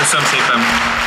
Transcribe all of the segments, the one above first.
Köszönöm szépen.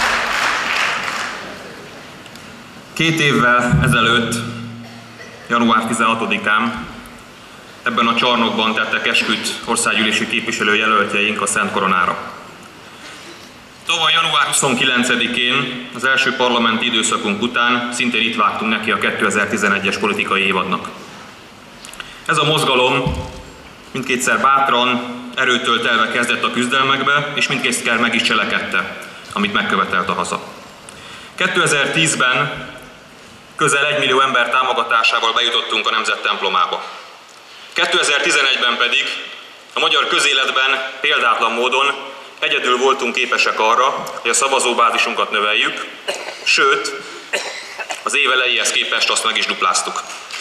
2 évvel ezelőtt, január 16-án ebben a csarnokban tettek esküt országgyűlési képviselőjelöltjeink a Szent Koronára. Tavaly január 29-én, az első parlamenti időszakunk után szintén itt vágtunk neki a 2011-es politikai évadnak. Ez a mozgalom mindkétszer bátran, erőtől telve kezdett a küzdelmekbe, és mindkétszer meg is cselekedte, amit megkövetelt a haza. 2010-ben közel 1 millió ember támogatásával bejutottunk a Nemzet templomába. 2011-ben pedig a magyar közéletben példátlan módon egyedül voltunk képesek arra, hogy a szavazóbázisunkat növeljük, sőt, az év elejéhez képest azt meg is dupláztuk.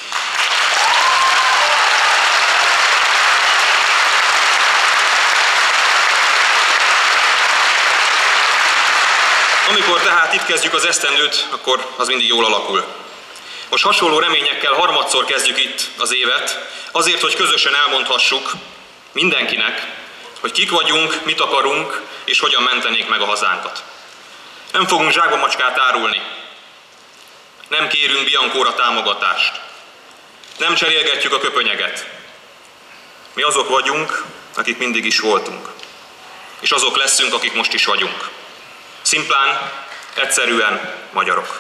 Amikor tehát itt kezdjük az esztendőt, akkor az mindig jól alakul. Most hasonló reményekkel harmadszor kezdjük itt az évet, azért, hogy közösen elmondhassuk mindenkinek, hogy kik vagyunk, mit akarunk, és hogyan mentenék meg a hazánkat. Nem fogunk zsákba macskát árulni. Nem kérünk Biancóra támogatást. Nem cserélgetjük a köpönyeget. Mi azok vagyunk, akik mindig is voltunk. És azok leszünk, akik most is vagyunk. Szimplán, egyszerűen magyarok.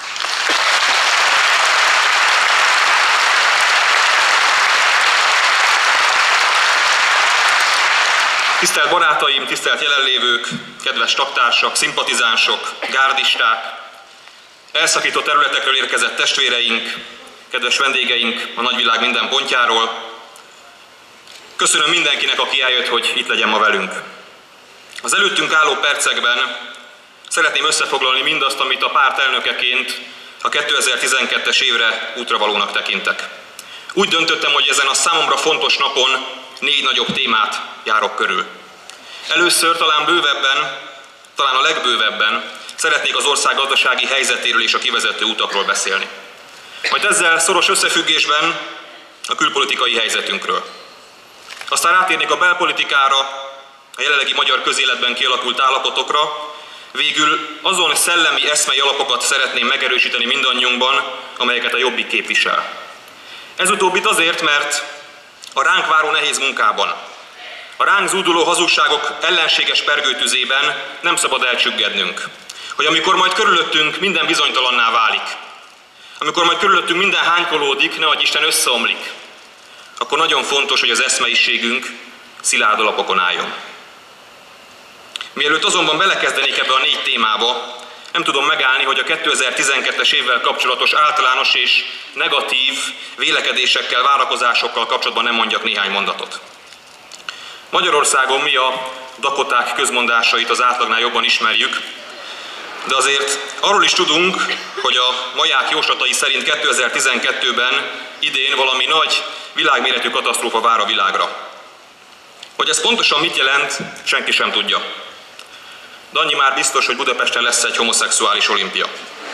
Tisztelt barátaim, tisztelt jelenlévők, kedves tagtársak, szimpatizánsok, gárdisták, elszakított területekről érkezett testvéreink, kedves vendégeink a nagyvilág minden pontjáról. Köszönöm mindenkinek, aki eljött, hogy itt legyen ma velünk. Az előttünk álló percekben szeretném összefoglalni mindazt, amit a párt elnökeként a 2012-es évre útravalónak tekintek. Úgy döntöttem, hogy ezen a számomra fontos napon 4 nagyobb témát járok körül. Először talán a legbővebben szeretnék az ország gazdasági helyzetéről és a kivezető utakról beszélni. Majd ezzel szoros összefüggésben a külpolitikai helyzetünkről. Aztán rátérnék a belpolitikára, a jelenlegi magyar közéletben kialakult állapotokra, végül azon szellemi eszmei alapokat szeretném megerősíteni mindannyiunkban, amelyeket a Jobbik képvisel. Ez utóbbit azért, mert a ránk váró nehéz munkában, a ránk zúduló hazugságok ellenséges pergőtüzében nem szabad elcsüggednünk. Hogy amikor majd körülöttünk minden bizonytalanná válik, amikor majd körülöttünk minden hánykolódik, ne adj Isten összeomlik, akkor nagyon fontos, hogy az eszmeiségünk szilárd alapokon álljon. Mielőtt azonban belekezdenék ebbe a 4 témába, nem tudom megállni, hogy a 2012-es évvel kapcsolatos általános és negatív vélekedésekkel, várakozásokkal kapcsolatban nem mondjak néhány mondatot. Magyarországon mi a dakoták közmondásait az átlagnál jobban ismerjük, de azért arról is tudunk, hogy a maják jóslatai szerint 2012-ben idén valami nagy világméretű katasztrófa vár a világra. Hogy ez pontosan mit jelent, senki sem tudja. De annyi már biztos, hogy Budapesten lesz egy homoszexuális olimpia.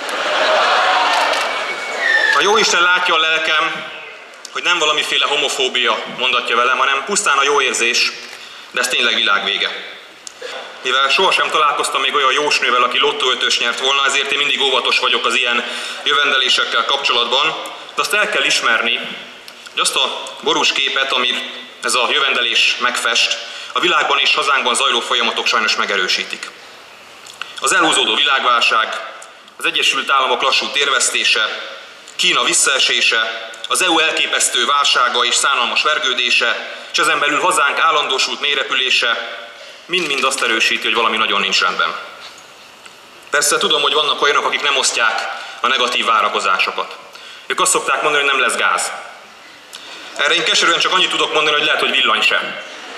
A jóisten látja a lelkem, hogy nem valamiféle homofóbia mondatja velem, hanem pusztán a jó érzés, de ez tényleg világvége. Mivel sohasem találkoztam még olyan jósnővel, aki lottóötös nyert volna, ezért én mindig óvatos vagyok az ilyen jövendelésekkel kapcsolatban, de azt el kell ismerni, hogy azt a borús képet, amit ez a jövendelés megfest, a világban és hazánkban zajló folyamatok sajnos megerősítik. Az elhúzódó világválság, az Egyesült Államok lassú térvesztése, Kína visszaesése, az EU elképesztő válsága és szánalmas vergődése, és ezen belül hazánk állandósult mélyrepülése mind-mind azt erősíti, hogy valami nagyon nincs rendben. Persze tudom, hogy vannak olyanok, akik nem osztják a negatív várakozásokat. Ők azt szokták mondani, hogy nem lesz gáz. Erre én keserűen csak annyit tudok mondani, hogy lehet, hogy villany sem.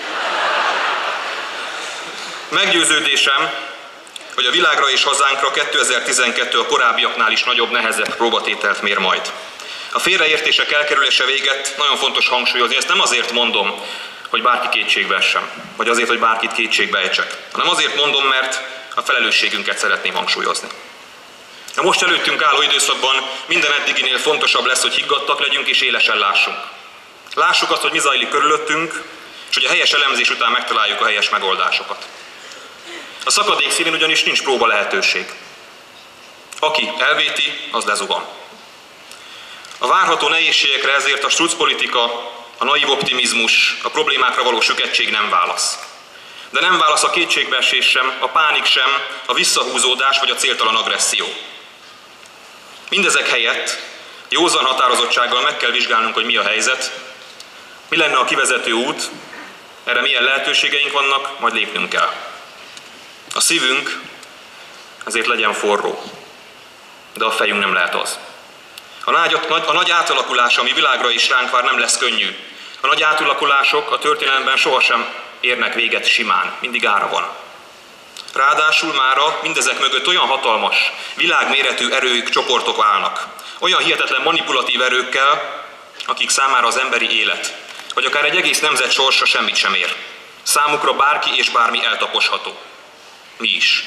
Meggyőződésem, hogy a világra és hazánkra 2012 a korábbiaknál is nagyobb, nehezebb próbatételt mér majd. A félreértések elkerülése véget nagyon fontos hangsúlyozni, ezt nem azért mondom, hogy bárki kétségbe essem, vagy azért, hogy bárkit kétségbe ejtsek, hanem azért mondom, mert a felelősségünket szeretném hangsúlyozni. A most előttünk álló időszakban minden eddiginél fontosabb lesz, hogy higgadtak legyünk és élesen lássunk. Lássuk azt, hogy mi zajlik körülöttünk, és hogy a helyes elemzés után megtaláljuk a helyes megoldásokat. A szakadék szélén ugyanis nincs próba lehetőség. Aki elvéti, az lezuhan. A várható nehézségekre ezért a struccpolitika, a naív optimizmus, a problémákra való sükettség nem válasz. De nem válasz a kétségbeesés sem, a pánik sem, a visszahúzódás vagy a céltalan agresszió. Mindezek helyett józan határozottsággal meg kell vizsgálnunk, hogy mi a helyzet, mi lenne a kivezető út, erre milyen lehetőségeink vannak, majd lépnünk kell. A szívünk ezért legyen forró, de a fejünk nem lehet az. A nagy átalakulás, ami világra is ránk vár, nem lesz könnyű. A nagy átalakulások a történelemben sohasem érnek véget simán, mindig ára van. Ráadásul mára mindezek mögött olyan hatalmas, világméretű erők, csoportok állnak. Olyan hihetetlen manipulatív erőkkel, akik számára az emberi élet, vagy akár egy egész nemzet sorsa semmit sem ér. Számukra bárki és bármi eltaposható. Mi is.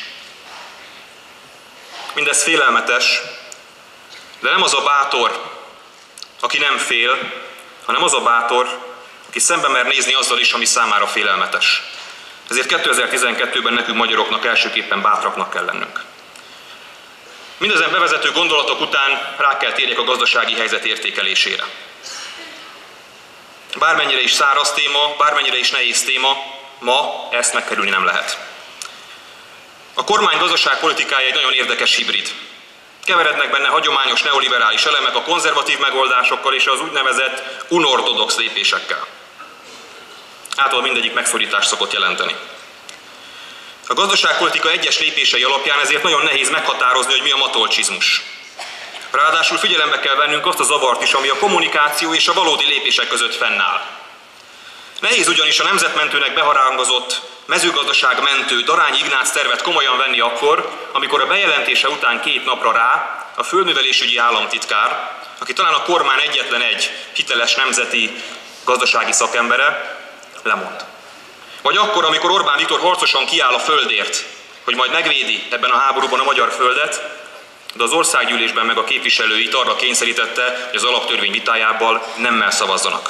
Mindez félelmetes, de nem az a bátor, aki nem fél, hanem az a bátor, aki szembe mer nézni azzal is, ami számára félelmetes. Ezért 2012-ben nekünk magyaroknak elsőképpen bátraknak kell lennünk. Mindezen bevezető gondolatok után rá kell térjek a gazdasági helyzet értékelésére. Bármennyire is száraz téma, bármennyire is nehéz téma, ma ezt megkerülni nem lehet. A kormány gazdaságpolitikája egy nagyon érdekes hibrid. Keverednek benne hagyományos neoliberális elemek a konzervatív megoldásokkal és az úgynevezett unortodox lépésekkel. Általában mindegyik megszorítást szokott jelenteni. A gazdaságpolitika egyes lépései alapján ezért nagyon nehéz meghatározni, hogy mi a matolcsizmus. Ráadásul figyelembe kell vennünk azt a zavart is, ami a kommunikáció és a valódi lépések között fennáll. Nehéz ugyanis a nemzetmentőnek beharangozott mezőgazdaságmentő Darányi Ignác tervet komolyan venni akkor, amikor a bejelentése után 2 napra rá a földművelésügyi államtitkár, aki talán a kormány egyetlen egy hiteles nemzeti gazdasági szakembere, lemond. Vagy akkor, amikor Orbán Viktor harcosan kiáll a földért, hogy majd megvédi ebben a háborúban a magyar földet, de az országgyűlésben meg a képviselőit arra kényszerítette, hogy az alaptörvény vitájában nemmel szavazzanak.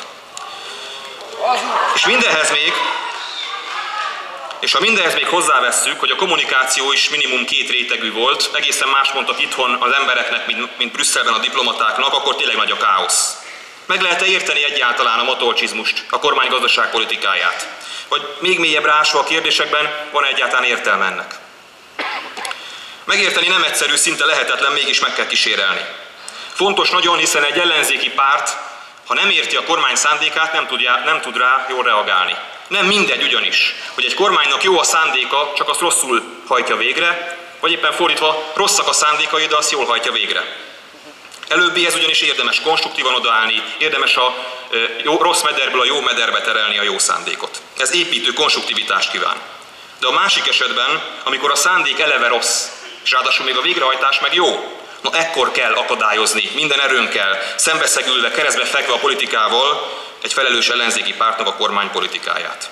És ha mindehez még hozzávesszük, hogy a kommunikáció is minimum 2 rétegű volt, egészen más mondtak itthon az embereknek, mint Brüsszelben a diplomatáknak, akkor tényleg nagy a káosz. Meg lehet-e érteni egyáltalán a matolcsizmust, a kormány gazdaságpolitikáját? Vagy még mélyebbre ásva a kérdésekben, van egyáltalán értelme ennek? Megérteni nem egyszerű, szinte lehetetlen, mégis meg kell kísérelni. Fontos nagyon, hiszen egy ellenzéki párt, ha nem érti a kormány szándékát, nem tud rá jól reagálni. Nem mindegy ugyanis, hogy egy kormánynak jó a szándéka, csak azt rosszul hajtja végre, vagy éppen fordítva, rosszak a szándékai, de azt jól hajtja végre. Előbbihez ugyanis érdemes konstruktívan odaállni, érdemes a rossz mederből a jó mederbe terelni a jó szándékot. Ez építő konstruktivitást kíván. De a másik esetben, amikor a szándék eleve rossz, és ráadásul még a végrehajtás meg jó, ekkor kell akadályozni minden erőnkkel, szembeszegülve, keresztbe fekve a politikával egy felelős ellenzéki pártnak a kormánypolitikáját.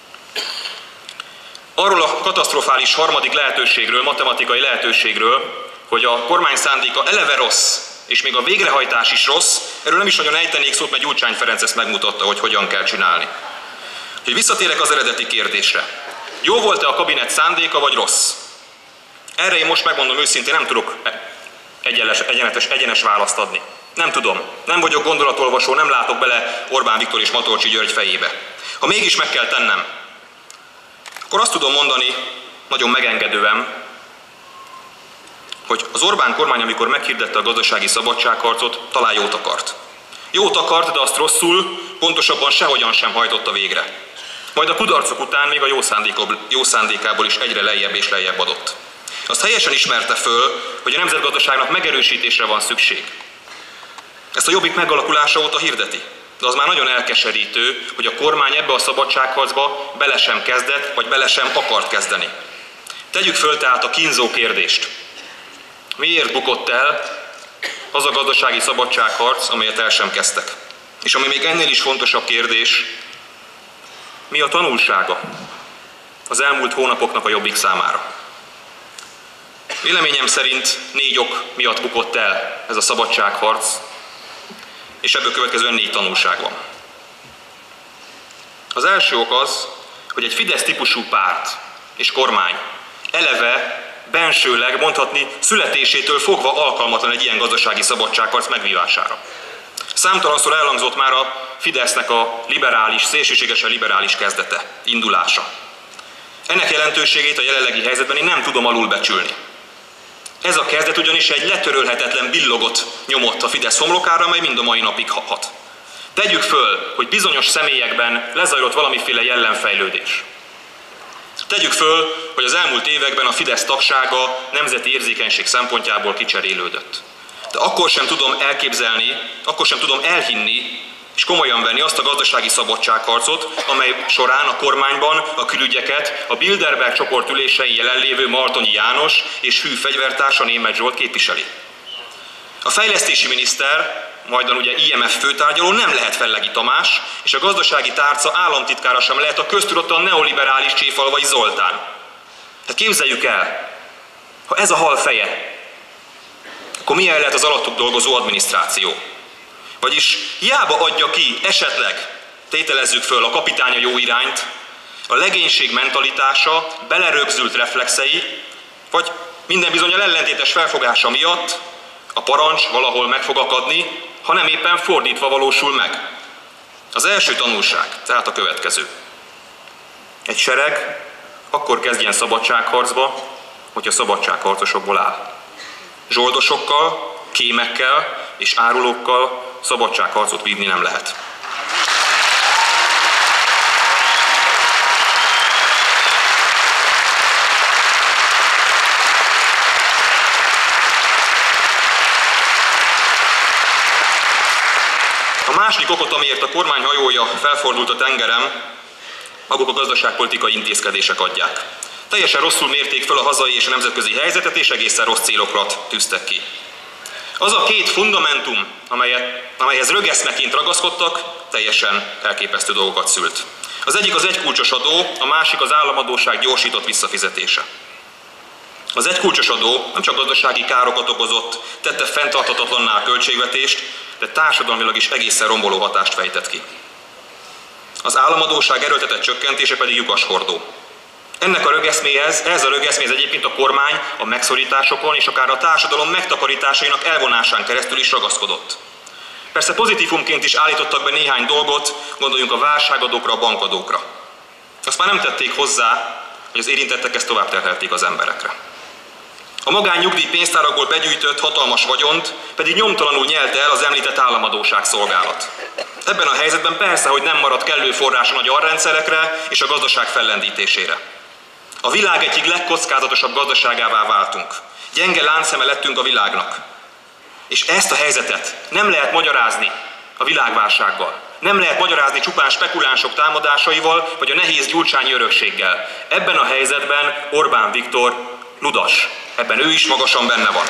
Arról a katasztrofális harmadik lehetőségről, matematikai lehetőségről, hogy a kormány szándéka eleve rossz, és még a végrehajtás is rossz, erről nem is nagyon ejtenék szót, mert Gyurcsány Ferenc ezt megmutatta, hogy hogyan kell csinálni. Hogy visszatérek az eredeti kérdésre. Jó volt-e a kabinet szándéka, vagy rossz? Erre én most megmondom őszintén, nem tudok egyenes választ adni. Nem tudom. Nem vagyok gondolatolvasó, nem látok bele Orbán Viktor és Matolcsy György fejébe. Ha mégis meg kell tennem, akkor azt tudom mondani, nagyon megengedően, hogy az Orbán kormány, amikor meghirdette a gazdasági szabadságharcot, talán jót akart. Jót akart, de azt rosszul, pontosabban sehogyan sem hajtotta végre. Majd a kudarcok után még a jó szándékából is egyre lejjebb és lejjebb adott. Azt helyesen ismerte föl, hogy a nemzetgazdaságnak megerősítésre van szükség. Ezt a Jobbik megalakulása óta hirdeti. De az már nagyon elkeserítő, hogy a kormány ebbe a szabadságharcba bele sem kezdett, vagy bele sem akart kezdeni. Tegyük föl tehát a kínzó kérdést. Miért bukott el az a gazdasági szabadságharc, amelyet el sem kezdtek? És ami még ennél is fontosabb kérdés, mi a tanulsága az elmúlt hónapoknak a Jobbik számára? Véleményem szerint 4 ok miatt bukott el ez a szabadságharc, és ebből következően 4 tanulság van. Az első ok az, hogy egy Fidesz típusú párt és kormány eleve bensőleg, mondhatni születésétől fogva alkalmatlan egy ilyen gazdasági szabadságharc megvívására. Számtalanszor elhangzott már a Fidesznek a liberális, szélsőségesen liberális kezdete, indulása. Ennek jelentőségét a jelenlegi helyzetben én nem tudom alulbecsülni. Ez a kezdet ugyanis egy letörölhetetlen billogot nyomott a Fidesz homlokára, amely mind a mai napig hat. Tegyük föl, hogy bizonyos személyekben lezajlott valamiféle jellemfejlődés. Tegyük föl, hogy az elmúlt években a Fidesz tagsága nemzeti érzékenység szempontjából kicserélődött. De akkor sem tudom elképzelni, akkor sem tudom elhinni és komolyan venni azt a gazdasági szabadságharcot, amely során a kormányban a külügyeket a Bilderberg csoport ülésein jelenlévő Martonyi János és hű fegyvertársa Németh Zsolt képviseli. A fejlesztési miniszter, majdan ugye IMF főtárgyaló nem lehet Fellegi Tamás, és a gazdasági tárca államtitkára sem lehet a köztudottan neoliberális Cséfalvai Zoltán. Hát képzeljük el, ha ez a hal feje, akkor milyen lehet az alattuk dolgozó adminisztráció? Vagyis hiába adja ki esetleg, tételezzük föl, a kapitánya jó irányt, a legénység mentalitása, belerögzült reflexei, vagy minden bizonnyal ellentétes felfogása miatt a parancs valahol meg fog akadni, ha nem éppen fordítva valósul meg. Az első tanulság, tehát a következő. Egy sereg akkor kezdjen szabadságharcba, hogyha szabadságharcosokból áll. Zsoldosokkal, kémekkel és árulókkal szabadságharcot vívni nem lehet. A második okot, amiért a kormány hajója felfordult a tengeren, maguk a gazdaságpolitikai intézkedések adják. Teljesen rosszul mérték fel a hazai és a nemzetközi helyzetet, és egészen rossz célokra tűztek ki. Az a két fundamentum, amelyhez rögeszmeként ragaszkodtak, teljesen elképesztő dolgokat szült. Az egyik az egykulcsos adó, a másik az államadósság gyorsított visszafizetése. Az egykulcsos adó nem csak gazdasági károkat okozott, tette fenntarthatatlanná a költségvetést, de társadalmilag is egészen romboló hatást fejtett ki. Az államadósság erőltetett csökkentése pedig lyukaskordó. Ennek a rögeszméhez, ez a rögeszméhez egyébként a kormány a megszorításokon és akár a társadalom megtakarításainak elvonásán keresztül is ragaszkodott. Persze pozitívumként is állítottak be néhány dolgot, gondoljunk a válságadókra, a bankadókra. Azt már nem tették hozzá, hogy az érintettek ezt tovább terhelték az emberekre. A magánnyugdíj pénztárakból begyűjtött hatalmas vagyont pedig nyomtalanul nyelte el az említett államadósság szolgálat. Ebben a helyzetben persze, hogy nem maradt kellő forrás a nagy arrendszerekre és a gazdaság fellendítésére. A világ egyik legkockázatosabb gazdaságává váltunk. Gyenge láncszeme lettünk a világnak. És ezt a helyzetet nem lehet magyarázni a világválsággal. Nem lehet magyarázni csupán spekulánsok támadásaival, vagy a nehéz gyurcsányi örökséggel. Ebben a helyzetben Orbán Viktor ludas. Ebben ő is magasan benne van.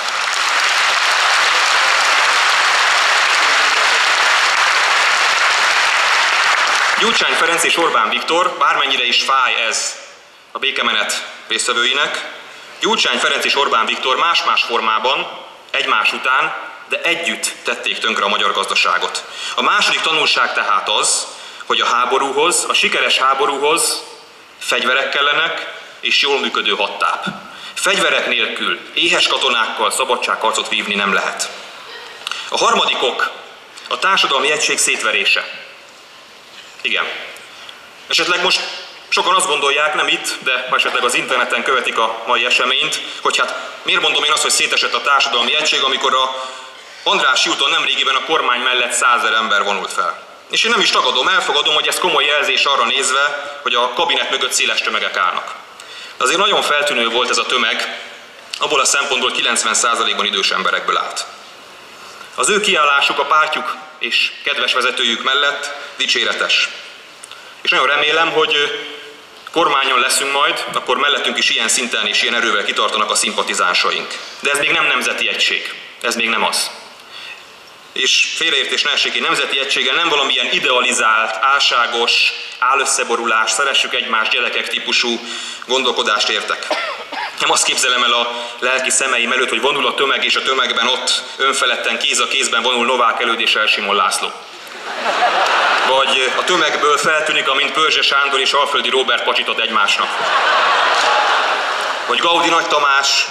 Gyurcsány Ferenc és Orbán Viktor, bármennyire is fáj ez a békemenet résztvevőinek, Gyurcsány Ferenc és Orbán Viktor más-más formában, egymás után, de együtt tették tönkre a magyar gazdaságot. A második tanulság tehát az, hogy a háborúhoz, a sikeres háborúhoz fegyverek kellenek és jól működő hadtáp. Fegyverek nélkül, éhes katonákkal szabadságharcot vívni nem lehet. A harmadik ok a társadalmi egység szétverése. Igen. Esetleg most sokan azt gondolják, nem itt, de esetleg az interneten követik a mai eseményt, hogy hát miért mondom én azt, hogy szétesett a társadalmi egység, amikor a Andrássy úton nemrégiben a kormány mellett 100 000 ember vonult fel. És én nem is tagadom, elfogadom, hogy ez komoly jelzés arra nézve, hogy a kabinet mögött széles tömegek állnak. De azért nagyon feltűnő volt ez a tömeg, abból a szempontból 90%-ban idős emberekből állt. Az ő kiállásuk a pártjuk és kedves vezetőjük mellett dicséretes. És nagyon remélem, hogy kormányon leszünk majd, akkor mellettünk is ilyen szinten és ilyen erővel kitartanak a szimpatizánsaink. De ez még nem nemzeti egység. Ez még nem az. És félreértés ne essék, nemzeti egységgel nem valamilyen idealizált, álságos, állösszeborulás, szeressük egymást gyerekek típusú gondolkodást értek. Nem azt képzelem el a lelki szemeim előtt, hogy vonul a tömeg, és a tömegben ott önfeledten kéz a kézben vonul Novák Előd és Elsimon László. Vagy a tömegből feltűnik, amint Pörzse Sándor és Alföldi Róbert pacsitot egymásnak. hogy Gaudi Nagy Tamás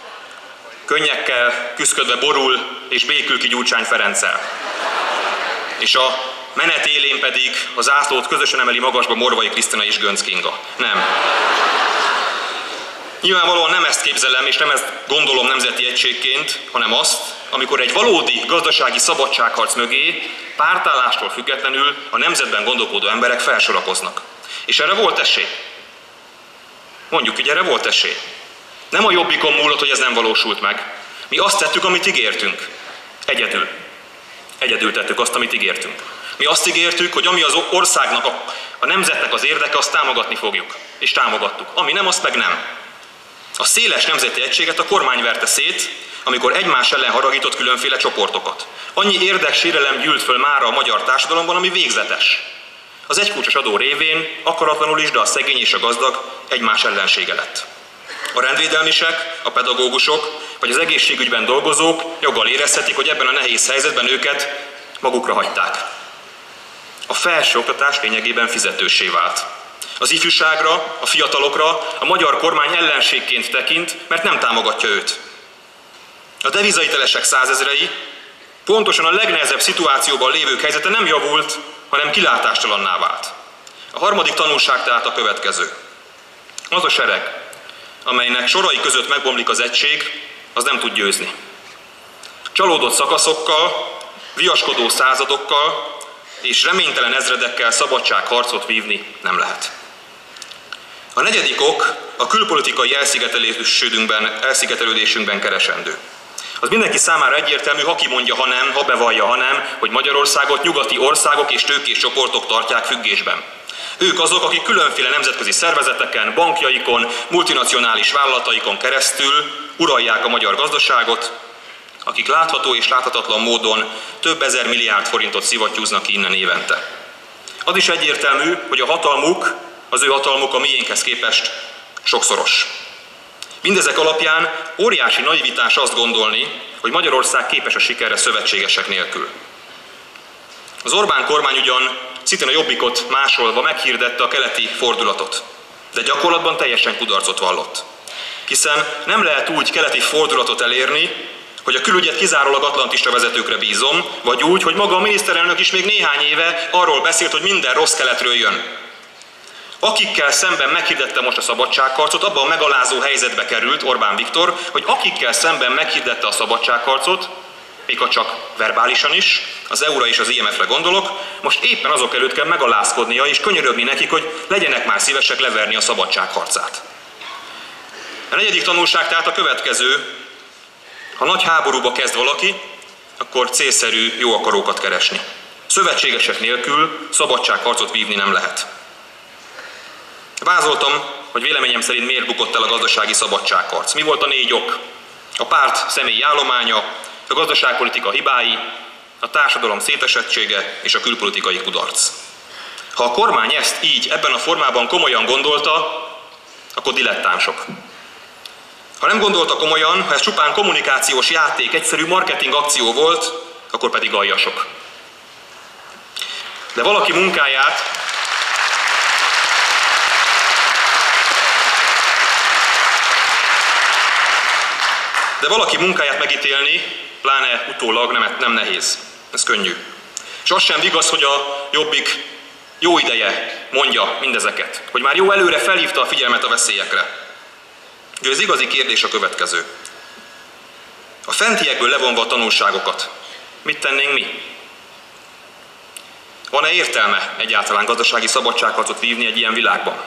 könnyekkel küszködve borul és békül ki Gyurcsány Ferenccel. És a menet élén pedig a zászlót közösen emeli magasba Morvai Krisztina és Göncz Kinga. Nem. Nyilvánvalóan nem ezt képzelem, és nem ezt gondolom nemzeti egységként, hanem azt, amikor egy valódi gazdasági szabadságharc mögé pártállástól függetlenül a nemzetben gondolkodó emberek felsorakoznak. És erre volt esély. Mondjuk, hogy erre volt esély. Nem a Jobbikon múlott, hogy ez nem valósult meg. Mi azt tettük, amit ígértünk. Egyedül. Egyedül tettük azt, amit ígértünk. Mi azt ígértük, hogy ami az országnak, a nemzetnek az érdeke, azt támogatni fogjuk. És támogattuk. Ami nem, azt meg nem. A széles nemzeti egységet a kormány verte szét, amikor egymás ellen haragított különféle csoportokat. Annyi érdeksérelem gyűlt föl mára a magyar társadalomban, ami végzetes. Az egykulcsos adó révén akaratlanul is, de a szegény és a gazdag egymás ellensége lett. A rendvédelmisek, a pedagógusok vagy az egészségügyben dolgozók joggal érezhetik, hogy ebben a nehéz helyzetben őket magukra hagyták. A felsőoktatás lényegében fizetőssé vált. Az ifjúságra, a fiatalokra a magyar kormány ellenségként tekint, mert nem támogatja őt. A devizahitelesek százezrei, pontosan a legnehezebb szituációban lévők helyzete nem javult, hanem kilátástalanná vált. A harmadik tanulság tehát a következő. Az a sereg, amelynek sorai között megbomlik az egység, az nem tud győzni. Csalódott szakaszokkal, viaskodó századokkal és reménytelen ezredekkel szabadságharcot vívni nem lehet. A negyedik ok a külpolitikai elszigetelődésünkben keresendő. Az mindenki számára egyértelmű, ha kimondja, ha nem, ha bevallja, ha nem, hogy Magyarországot nyugati országok és tőkés csoportok tartják függésben. Ők azok, akik különféle nemzetközi szervezeteken, bankjaikon, multinacionális vállalataikon keresztül uralják a magyar gazdaságot, akik látható és láthatatlan módon több ezer milliárd forintot szivattyúznak ki innen évente. Az is egyértelmű, hogy a hatalmuk, az ő hatalmuk a miénkhez képest sokszoros. Mindezek alapján óriási naivitás azt gondolni, hogy Magyarország képes a sikerre szövetségesek nélkül. Az Orbán kormány ugyan szintén a Jobbikot másolva meghirdette a keleti fordulatot, de gyakorlatban teljesen kudarcot vallott. Hiszen nem lehet úgy keleti fordulatot elérni, hogy a külügyet kizárólag atlantista vezetőkre bízom, vagy úgy, hogy maga a miniszterelnök is még néhány éve arról beszélt, hogy minden rossz keletről jön. Akikkel szemben meghirdette most a szabadságharcot, abban a megalázó helyzetbe került Orbán Viktor, hogy akikkel szemben meghirdette a szabadságharcot, még ha csak verbálisan is, az EU-ra és az IMF-re gondolok, most éppen azok előtt kell megalázkodnia és könyörögni nekik, hogy legyenek már szívesek leverni a szabadságharcát. A negyedik tanulság tehát a következő: ha nagy háborúba kezd valaki, akkor célszerű jó akarókat keresni. Szövetségesek nélkül szabadságharcot vívni nem lehet. Vázoltam, hogy véleményem szerint miért bukott el a gazdasági szabadságharc. Mi volt a 4 ok? A párt személyi állománya, a gazdaságpolitika hibái, a társadalom szétesettsége és a külpolitikai kudarc. Ha a kormány ezt így, ebben a formában komolyan gondolta, akkor dilettánsok. Ha nem gondolta komolyan, ha ez csupán kommunikációs játék, egyszerű marketing akció volt, akkor pedig aljasok. De valaki munkáját megítélni, pláne utólag nem nehéz. Ez könnyű. És az sem vigasz, hogy a Jobbik jó ideje mondja mindezeket, hogy már jó előre felhívta a figyelmet a veszélyekre. Úgyhogy az igazi kérdés a következő. A fentiekből levonva a tanulságokat, mit tennénk mi? Van-e értelme egyáltalán gazdasági szabadságharcot vívni egy ilyen világban?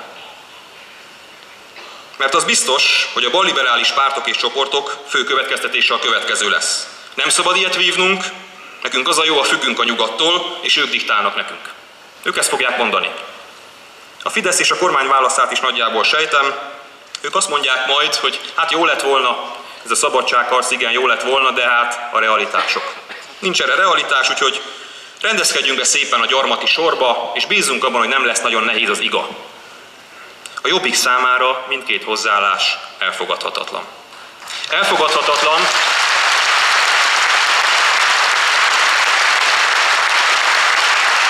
Mert az biztos, hogy a balliberális pártok és csoportok fő következtetése a következő lesz. Nem szabad ilyet vívnunk, nekünk az a jó, ha függünk a nyugattól, és ők diktálnak nekünk. Ők ezt fogják mondani. A Fidesz és a kormány válaszát is nagyjából sejtem. Ők azt mondják majd, hogy hát jó lett volna, ez a szabadságharc, igen, jó lett volna, de hát a realitások. Nincs erre realitás, úgyhogy rendezkedjünk be szépen a gyarmati sorba, és bízzunk abban, hogy nem lesz nagyon nehéz az iga. A Jobbik számára mindkét hozzáállás elfogadhatatlan.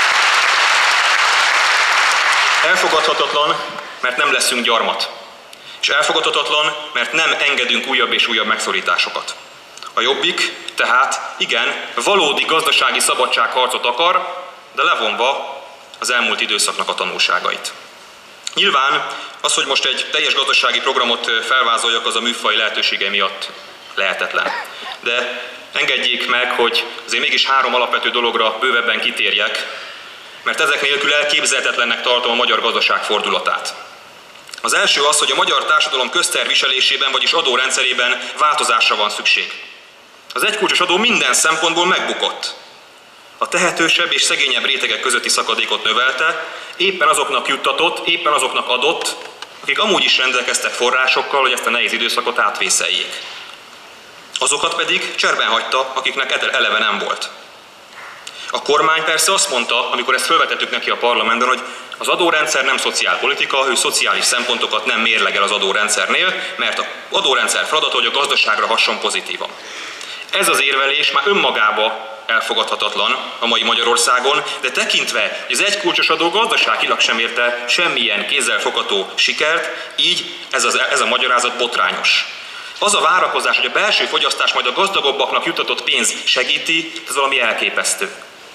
Elfogadhatatlan, mert nem leszünk gyarmat. És elfogadhatatlan, mert nem engedünk újabb és újabb megszorításokat. A Jobbik tehát igen, valódi gazdasági szabadságharcot akar, de levonva az elmúlt időszaknak a tanulságait. Nyilván az, hogy most egy teljes gazdasági programot felvázoljak, az a műfaj lehetősége miatt lehetetlen. De engedjék meg, hogy azért mégis 3 alapvető dologra bővebben kitérjek, mert ezek nélkül elképzelhetetlennek tartom a magyar gazdaság fordulatát. Az első az, hogy a magyar társadalom közterviselésében, vagyis adórendszerében változásra van szükség. Az egykulcsos adó minden szempontból megbukott. A tehetősebb és szegényebb rétegek közötti szakadékot növelte, éppen azoknak juttatott, éppen azoknak adott, akik amúgy is rendelkeztek forrásokkal, hogy ezt a nehéz időszakot átvészeljék. Azokat pedig cserben hagyta, akiknek eleve nem volt. A kormány persze azt mondta, amikor ezt felvetettük neki a parlamentben, hogy az adórendszer nem szociálpolitika, ő szociális szempontokat nem mérlegel az adórendszernél, mert az adórendszer feladata, hogy a gazdaságra hasson pozitívan. Ez az érvelés már önmagába elfogadhatatlan a mai Magyarországon, de tekintve, hogy az egykulcsos adó gazdaságilag sem érte semmilyen kézzelfogható sikert, így ez a magyarázat botrányos. Az a várakozás, hogy a belső fogyasztás majd a gazdagabbaknak juttatott pénz segíti, ez valami elképesztő.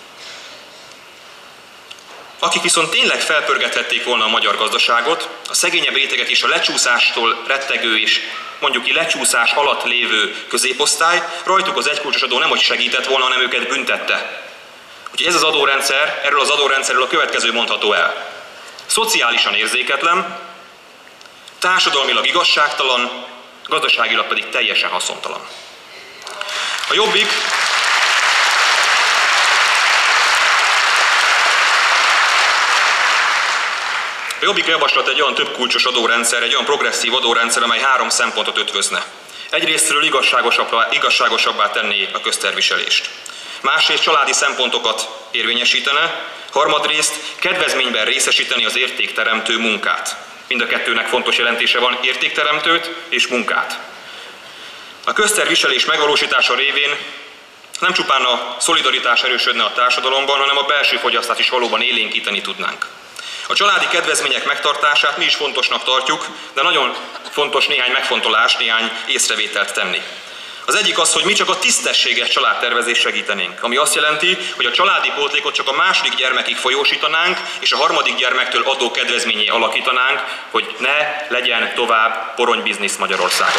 Akik viszont tényleg felpörgethették volna a magyar gazdaságot, a szegényebb rétegek és a lecsúszástól rettegő és mondjuk lecsúszás alatt lévő középosztály, rajtuk az egykulcsos adó nemhogy segített volna, hanem őket büntette. Úgyhogy ez az adórendszer, erről az adórendszerről a következő mondható el. Szociálisan érzéketlen, társadalmilag igazságtalan, gazdaságilag pedig teljesen haszontalan. A Jobbik javaslat egy olyan többkulcsos adórendszer, egy olyan progresszív adórendszer, amely 3 szempontot ötvözne. Egyrésztről igazságosabbá tenné a közterviselést. Másrészt családi szempontokat érvényesítene, harmadrészt kedvezményben részesíteni az értékteremtő munkát. Mind a kettőnek fontos jelentése van, értékteremtőt és munkát. A közterviselés megvalósítása révén nem csupán a szolidaritás erősödne a társadalomban, hanem a belső fogyasztást is valóban élénkíteni tudnánk. A családi kedvezmények megtartását mi is fontosnak tartjuk, de nagyon fontos néhány megfontolást, néhány észrevételt tenni. Az egyik az, hogy mi csak a tisztességes családtervezést segítenénk, ami azt jelenti, hogy a családi pótlékot csak a 2. gyermekig folyósítanánk, és a 3. gyermektől adó kedvezményé alakítanánk, hogy ne legyen tovább poronybiznisz Magyarországon.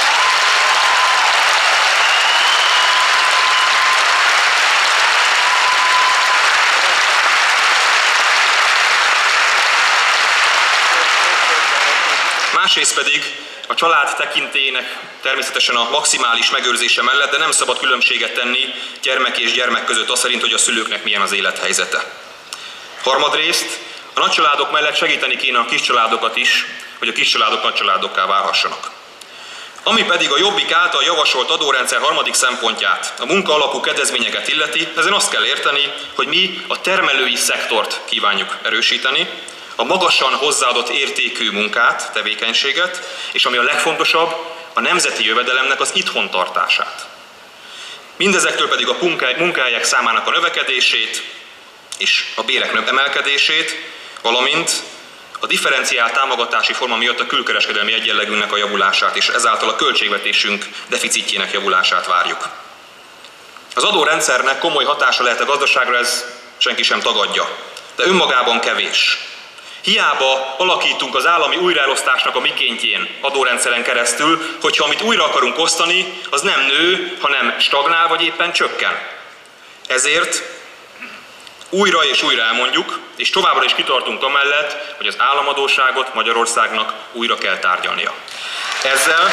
Másrészt pedig a család tekintélyének természetesen a maximális megőrzése mellett, de nem szabad különbséget tenni gyermek és gyermek között az szerint, hogy a szülőknek milyen az élethelyzete. Harmadrészt a nagycsaládok mellett segíteni kéne a kiscsaládokat is, hogy a kiscsaládok nagycsaládokká válhassanak. Ami pedig a Jobbik által javasolt adórendszer 3. szempontját, a munka alapú kedvezményeket illeti, ezen azt kell érteni, hogy mi a termelői szektort kívánjuk erősíteni, a magasan hozzáadott értékű munkát, tevékenységet, és ami a legfontosabb, a nemzeti jövedelemnek az itthontartását. Mindezektől pedig a munkahelyek számának a növekedését és a bérek emelkedését, valamint a differenciált támogatási forma miatt a külkereskedelmi egyenlegűnek a javulását, és ezáltal a költségvetésünk deficitjének javulását várjuk. Az adórendszernek komoly hatása lehet a gazdaságra, ez senki sem tagadja, de önmagában kevés. Hiába alakítunk az állami újraelosztásnak a mikéntjén adórendszeren keresztül, hogyha amit újra akarunk osztani, az nem nő, hanem stagnál vagy éppen csökken. Ezért újra és újra elmondjuk, és továbbra is kitartunk amellett, hogy az államadósságot Magyarországnak újra kell tárgyalnia. Ezzel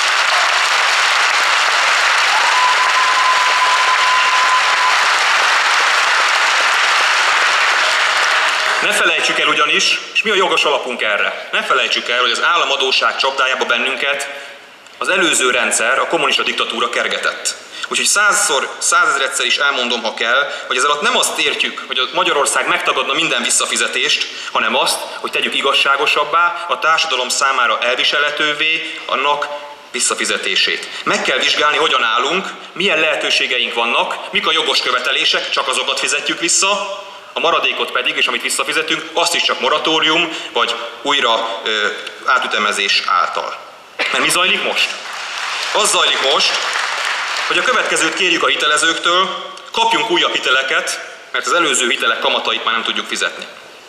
ne felejtsük el ugyanis, és mi a jogos alapunk erre, ne felejtsük el, hogy az államadósság csapdájába bennünket az előző rendszer, a kommunista diktatúra kergetett. Úgyhogy 100-000-szer is elmondom, ha kell, hogy ez alatt nem azt értjük, hogy Magyarország megtagadna minden visszafizetést, hanem azt, hogy tegyük igazságosabbá, a társadalom számára elviselhetővé annak visszafizetését. Meg kell vizsgálni, hogyan állunk, milyen lehetőségeink vannak, mik a jogos követelések, csak azokat fizetjük vissza, a maradékot pedig, és amit visszafizetünk, azt is csak moratórium, vagy újra átütemezés által. Mert mi zajlik most? Az zajlik most, hogy a következőt kérjük a hitelezőktől, kapjunk újabb hiteleket, mert az előző hitelek kamatait már nem tudjuk fizetni.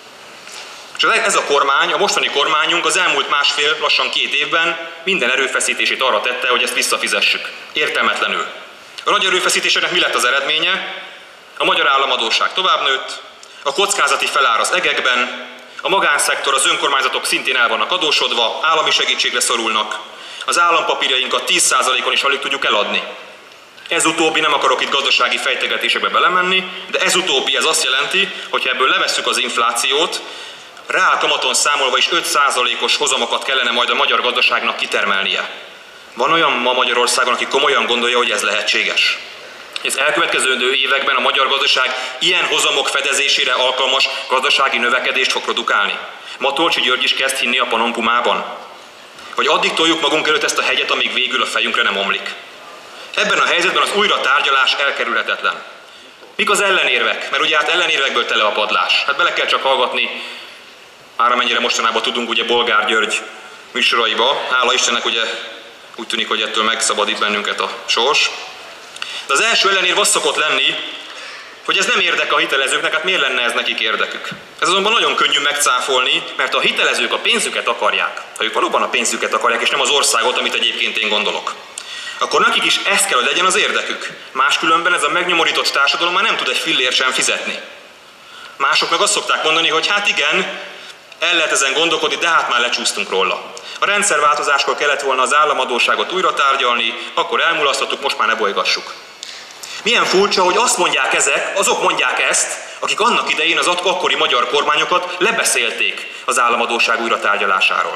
És ez a kormány, a mostani kormányunk az elmúlt másfél, lassan 2 évben minden erőfeszítését arra tette, hogy ezt visszafizessük. Értelmetlenül. A nagy erőfeszítéseknek mi lett az eredménye? A magyar államadósság tovább nőtt, a kockázati felár az egekben, a magánszektor, az önkormányzatok szintén el vannak adósodva, állami segítségre szorulnak, az állampapírjainkat 10%-on is alig tudjuk eladni. Ez utóbbi, nem akarok itt gazdasági fejtegetésekbe belemenni, de ez utóbbi ez azt jelenti, hogy ha ebből levesszük az inflációt, reál kamaton számolva is 5%-os hozamokat kellene majd a magyar gazdaságnak kitermelnie. Van olyan ma Magyarországon, aki komolyan gondolja, hogy ez lehetséges. Az elkövetkező években a magyar gazdaság ilyen hozamok fedezésére alkalmas gazdasági növekedést fog produkálni. Matolcsy György is kezd hinni a panompumában. Vagy addig toljuk magunk előtt ezt a hegyet, amíg végül a fejünkre nem omlik. Ebben a helyzetben az újratárgyalás elkerülhetetlen. Mik az ellenérvek? Mert ugye ellenérvekből tele a padlás. Bele kell csak hallgatni, már amennyire mostanában tudunk ugye Bolgár György műsoraiba. Hála Istennek ugye úgy tűnik, hogy ettől megszabadít bennünket a sors. De az első ellenérv az szokott lenni, hogy ez nem érdek a hitelezőknek, hát miért lenne ez nekik érdekük? Ez azonban nagyon könnyű megcáfolni, mert a hitelezők a pénzüket akarják. Ha ők valóban a pénzüket akarják, és nem az országot, amit egyébként én gondolok, akkor nekik is ez kell, hogy legyen az érdekük. Máskülönben ez a megnyomorított társadalom már nem tud egy fillért sem fizetni. Mások meg azt szokták mondani, hogy hát igen, el lehet ezen gondolkodni, de hát már lecsúsztunk róla. A rendszerváltozáskor kellett volna az államadósságot újra tárgyalni, akkor elmulasztottuk, most már ne bolygassuk. Milyen furcsa, hogy azt mondják ezek, azok mondják ezt, akik annak idején az akkori magyar kormányokat lebeszélték az államadósság újra tárgyalásáról.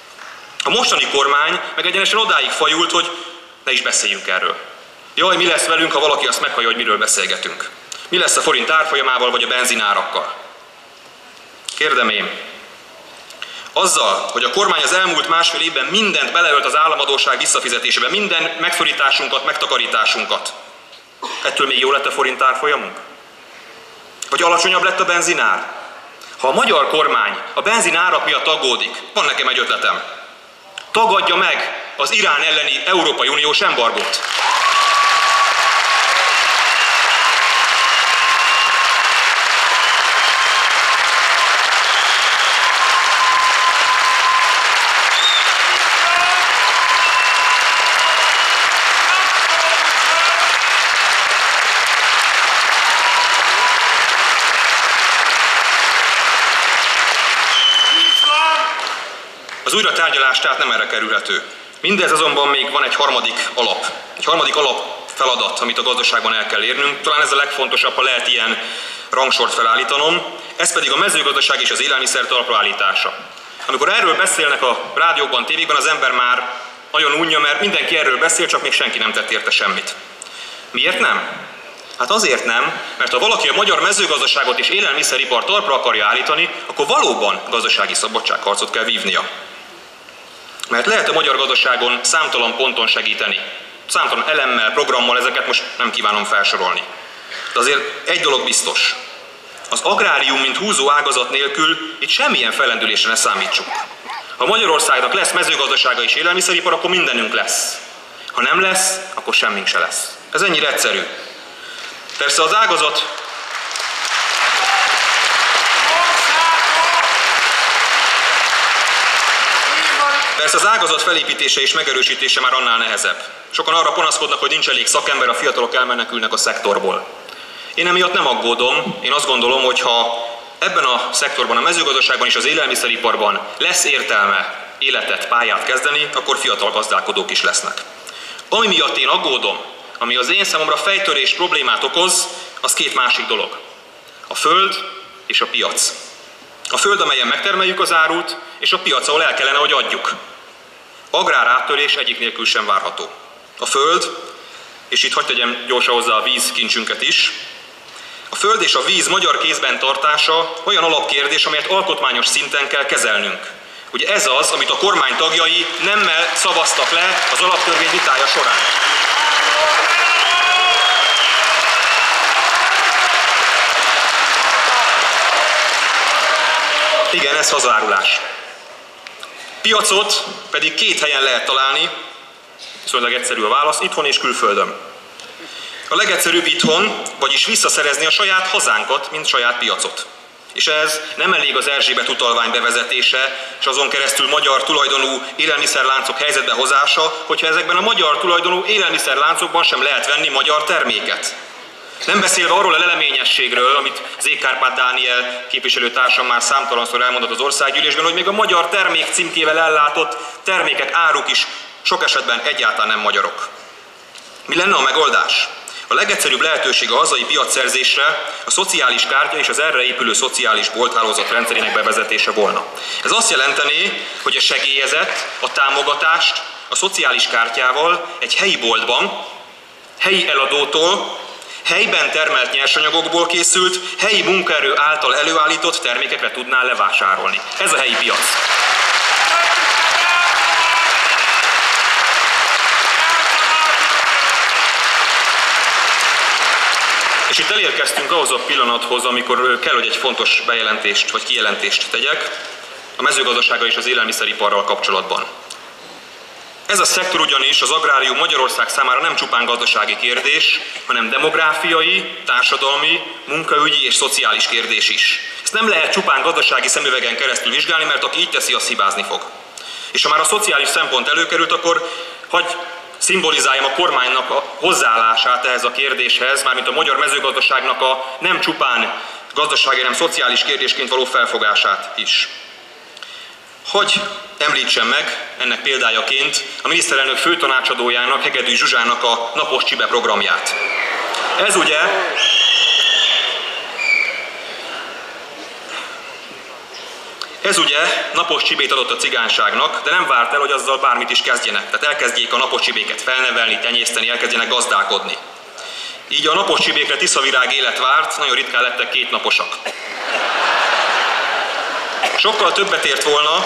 A mostani kormány meg egyenesen odáig fajult, hogy ne is beszéljünk erről. Jaj, mi lesz velünk, ha valaki azt meghallja, hogy miről beszélgetünk? Mi lesz a forint árfolyamával vagy a benzinárakkal? Kérdem én. Azzal, hogy a kormány az elmúlt másfél évben mindent beleölt az államadósság visszafizetésébe, minden megszorításunkat, megtakarításunkat, ettől még jó lett a forint árfolyamunk? Vagy alacsonyabb lett a benzinár? Ha a magyar kormány a benzinárak miatt aggódik, van nekem egy ötletem. Tagadja meg az Irán elleni Európai Uniós embargót. Az újratárgyalás tehát nem erre kerülhető. Mindez azonban még van egy harmadik alapfeladat, amit a gazdaságban el kell érnünk. Talán ez a legfontosabb, ha lehet ilyen rangsort felállítanom. Ez pedig a mezőgazdaság és az élelmiszer talpra állítása. Amikor erről beszélnek a rádiókban, tévékben, az ember már nagyon unja, mert mindenki erről beszél, csak még senki nem tett érte semmit. Miért nem? Hát azért nem, mert ha valaki a magyar mezőgazdaságot és élelmiszeripart talpra akarja állítani, akkor valóban gazdasági szabadságharcot kell vívnia. Mert lehet a magyar gazdaságon számtalan ponton segíteni. Számtalan elemmel, programmal, ezeket most nem kívánom felsorolni. De azért egy dolog biztos. Az agrárium, mint húzó ágazat nélkül itt semmilyen fellendülésre ne számítsunk. Ha Magyarországnak lesz mezőgazdasága és élelmiszeripar, akkor mindenünk lesz. Ha nem lesz, akkor semmink se lesz. Ez ennyire egyszerű. Persze az ágazat felépítése és megerősítése már annál nehezebb. Sokan arra panaszkodnak, hogy nincs elég szakember, a fiatalok elmenekülnek a szektorból. Én emiatt nem aggódom, én azt gondolom, hogy ha ebben a szektorban, a mezőgazdaságban és az élelmiszeriparban lesz értelme életet, pályát kezdeni, akkor fiatal gazdálkodók is lesznek. Ami miatt én aggódom, ami az én számomra fejtörés problémát okoz, az két másik dolog. A föld és a piac. A föld, amelyen megtermeljük az árut, és a piac, ahol el kellene, hogy adjuk. Agrár áttörés egyik nélkül sem várható. A föld, és itt hadd tegyem gyorsan hozzá a vízkincsünket is, a föld és a víz magyar kézben tartása olyan alapkérdés, amelyet alkotmányos szinten kell kezelnünk. Ugye ez az, amit a kormány tagjai nemmel szavaztak le az alaptörvény vitája során. Igen, ez hazárulás. Piacot pedig 2 helyen lehet találni, viszonylag egyszerű a válasz, itthon és külföldön. A legegyszerűbb itthon, vagyis visszaszerezni a saját hazánkat, mint saját piacot. És ez nem elég az Erzsébet utalvány bevezetése, és azon keresztül magyar tulajdonú élelmiszerláncok helyzetbe hozása, hogyha ezekben a magyar tulajdonú élelmiszerláncokban sem lehet venni magyar terméket. Nem beszélve arról a leleményességről, amit Zé Kárpát Dániel képviselőtársam már számtalanszor elmondott az országgyűlésben, hogy még a magyar termék címkével ellátott termékek, áruk is sok esetben egyáltalán nem magyarok. Mi lenne a megoldás? A legegyszerűbb lehetőség a hazai piacszerzésre a szociális kártya és az erre épülő szociális bolthálózat rendszerének bevezetése volna. Ez azt jelentené, hogy a segélyezet, a támogatást a szociális kártyával egy helyi boltban, helyi eladótól, helyben termelt nyersanyagokból készült, helyi munkaerő által előállított termékekre tudná levásárolni. Ez a helyi piac. És itt elérkeztünk ahhoz a pillanathoz, amikor kell, hogy egy fontos bejelentést vagy kijelentést tegyek a mezőgazdasággal és az élelmiszeriparral kapcsolatban. Ez a szektor ugyanis az agrárium Magyarország számára nem csupán gazdasági kérdés, hanem demográfiai, társadalmi, munkaügyi és szociális kérdés is. Ezt nem lehet csupán gazdasági szemüvegen keresztül vizsgálni, mert aki így teszi, az hibázni fog. És ha már a szociális szempont előkerült, akkor hagy szimbolizáljam a kormánynak a hozzáállását ehhez a kérdéshez, mármint a magyar mezőgazdaságnak a nem csupán gazdasági, hanem szociális kérdésként való felfogását is. Hogy említsem meg ennek példájaként a miniszterelnök főtanácsadójának, Hegedűs Zsuzsának a Napos Csibe programját. Ez ugye napos csibét adott a cigányságnak, de nem várt el, hogy azzal bármit is kezdjenek. Tehát elkezdjék a napos csibéket felnevelni, tenyészteni, elkezdjenek gazdálkodni. Így a napos csibékre tiszavirág élet várt, nagyon ritkán lettek 2 naposak. Sokkal többet ért volna,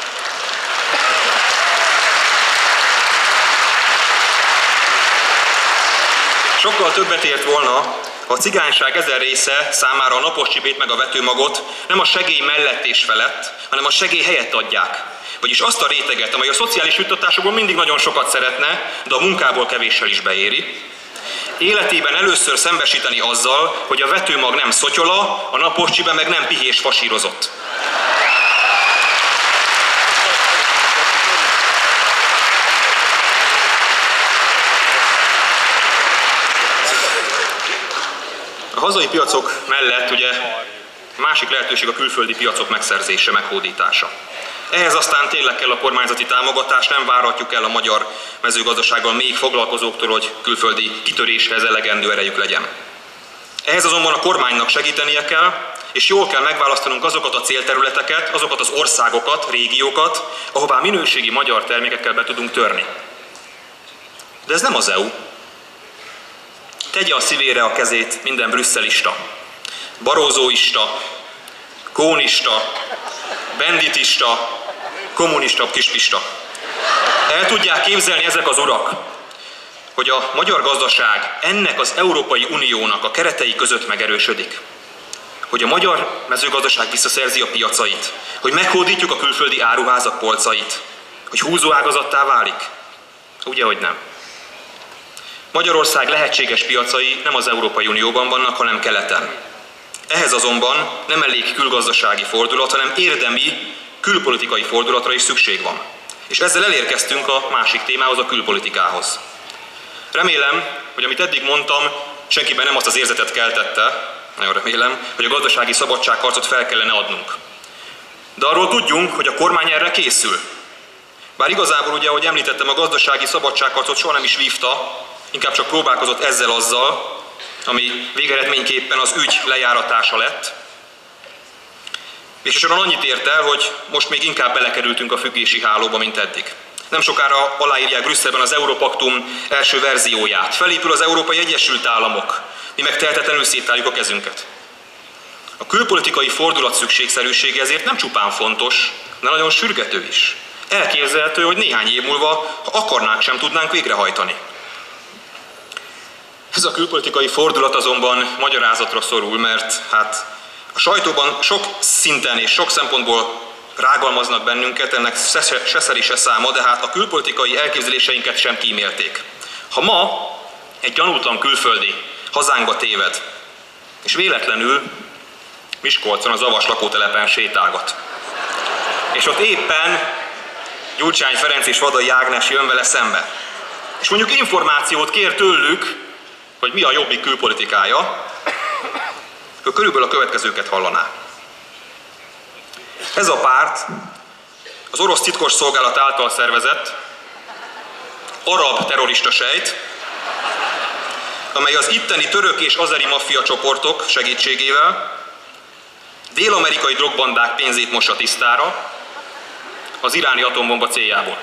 ha a cigányság ezen része számára a napos csibét meg a vetőmagot nem a segély mellett és felett, hanem a segély helyett adják. Vagyis azt a réteget, amely a szociális juttatásokból mindig nagyon sokat szeretne, de a munkából kevéssel is beéri, életében először szembesíteni azzal, hogy a vetőmag nem szotyola, a napos csibe meg nem pihés fasírozott. A hazai piacok mellett ugye másik lehetőség a külföldi piacok megszerzése, meghódítása. Ehhez aztán tényleg kell a kormányzati támogatás, nem várhatjuk el a magyar mezőgazdasággal még foglalkozóktól, hogy külföldi kitöréshez elegendő erejük legyen. Ehhez azonban a kormánynak segítenie kell, és jól kell megválasztanunk azokat a célterületeket, azokat az országokat, régiókat, ahová minőségi magyar termékekkel be tudunk törni. De ez nem az EU. Tegye a szívére a kezét minden brüsszelista, barózóista, kónista, benditista, kommunista kispista. El tudják képzelni ezek az urak, hogy a magyar gazdaság ennek az Európai Uniónak a keretei között megerősödik? Hogy a magyar mezőgazdaság visszaszerzi a piacait? Hogy meghódítjuk a külföldi áruházak polcait? Hogy húzóágazattá válik? Ugye, hogy nem. Magyarország lehetséges piacai nem az Európai Unióban vannak, hanem keleten. Ehhez azonban nem elég külgazdasági fordulat, hanem érdemi külpolitikai fordulatra is szükség van. És ezzel elérkeztünk a másik témához, a külpolitikához. Remélem, hogy amit eddig mondtam, senkiben nem azt az érzetet keltette, nagyon remélem, hogy a gazdasági szabadságharcot fel kellene adnunk. De arról tudjunk, hogy a kormány erre készül. Bár igazából ugye, ahogy említettem, a gazdasági szabadságharcot soha nem is vívta, inkább csak próbálkozott ezzel-azzal, ami végeredményképpen az ügy lejáratása lett. Végsősorban annyit ért el, hogy most még inkább belekerültünk a függési hálóba, mint eddig. Nem sokára aláírják Brüsszelben az Európaktum első verzióját. Felépül az Európai Egyesült Államok. Mi meg tehetetlenül széttárjuk a kezünket. A külpolitikai fordulat szükségszerűsége ezért nem csupán fontos, de nagyon sürgető is. Elképzelhető, hogy néhány év múlva, ha akarnánk, sem tudnánk végrehajtani. Ez a külpolitikai fordulat azonban magyarázatra szorul, mert hát A sajtóban sok szinten és sok szempontból rágalmaznak bennünket, ennek se szeri, se száma, de hát a külpolitikai elképzeléseinket sem kímélték. Ha ma egy gyanútlan külföldi hazánkba téved, és véletlenül Miskolcon az Avas lakótelepen sétálgat, és ott éppen Gyurcsány Ferenc és Vadai Ágnes jön vele szembe, és mondjuk információt kér tőlük, hogy mi a Jobbik külpolitikája, akkor körülbelül a következőket hallaná. Ez a párt az orosz titkosszolgálat által szervezett arab terrorista sejt, amely az itteni török és azeri maffia csoportok segítségével dél-amerikai drogbandák pénzét mossa tisztára az iráni atombomba céljából.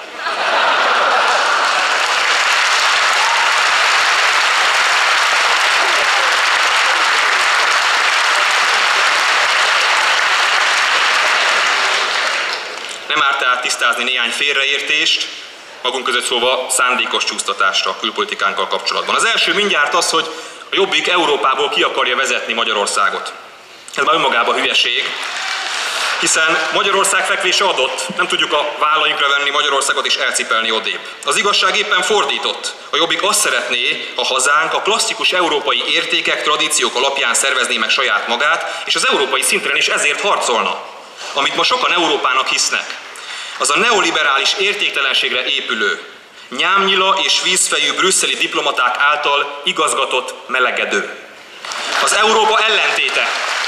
Nem árt tehát tisztázni néhány félreértést, magunk között szólva szándékos csúsztatásra a külpolitikánkkal kapcsolatban. Az első mindjárt az, hogy a Jobbik Európából ki akarja vezetni Magyarországot. Ez már önmagában hülyeség, hiszen Magyarország fekvése adott, nem tudjuk a vállainkra venni Magyarországot és elcipelni odébb. Az igazság éppen fordított. A Jobbik azt szeretné, ha hazánk a klasszikus európai értékek, tradíciók alapján szervezné meg saját magát, és az európai szinten is ezért harcolna. Amit ma sokan Európának hisznek, az a neoliberális értéktelenségre épülő, nyámnyila és vízfejű brüsszeli diplomaták által igazgatott melegedő. Az Európa ellentéte.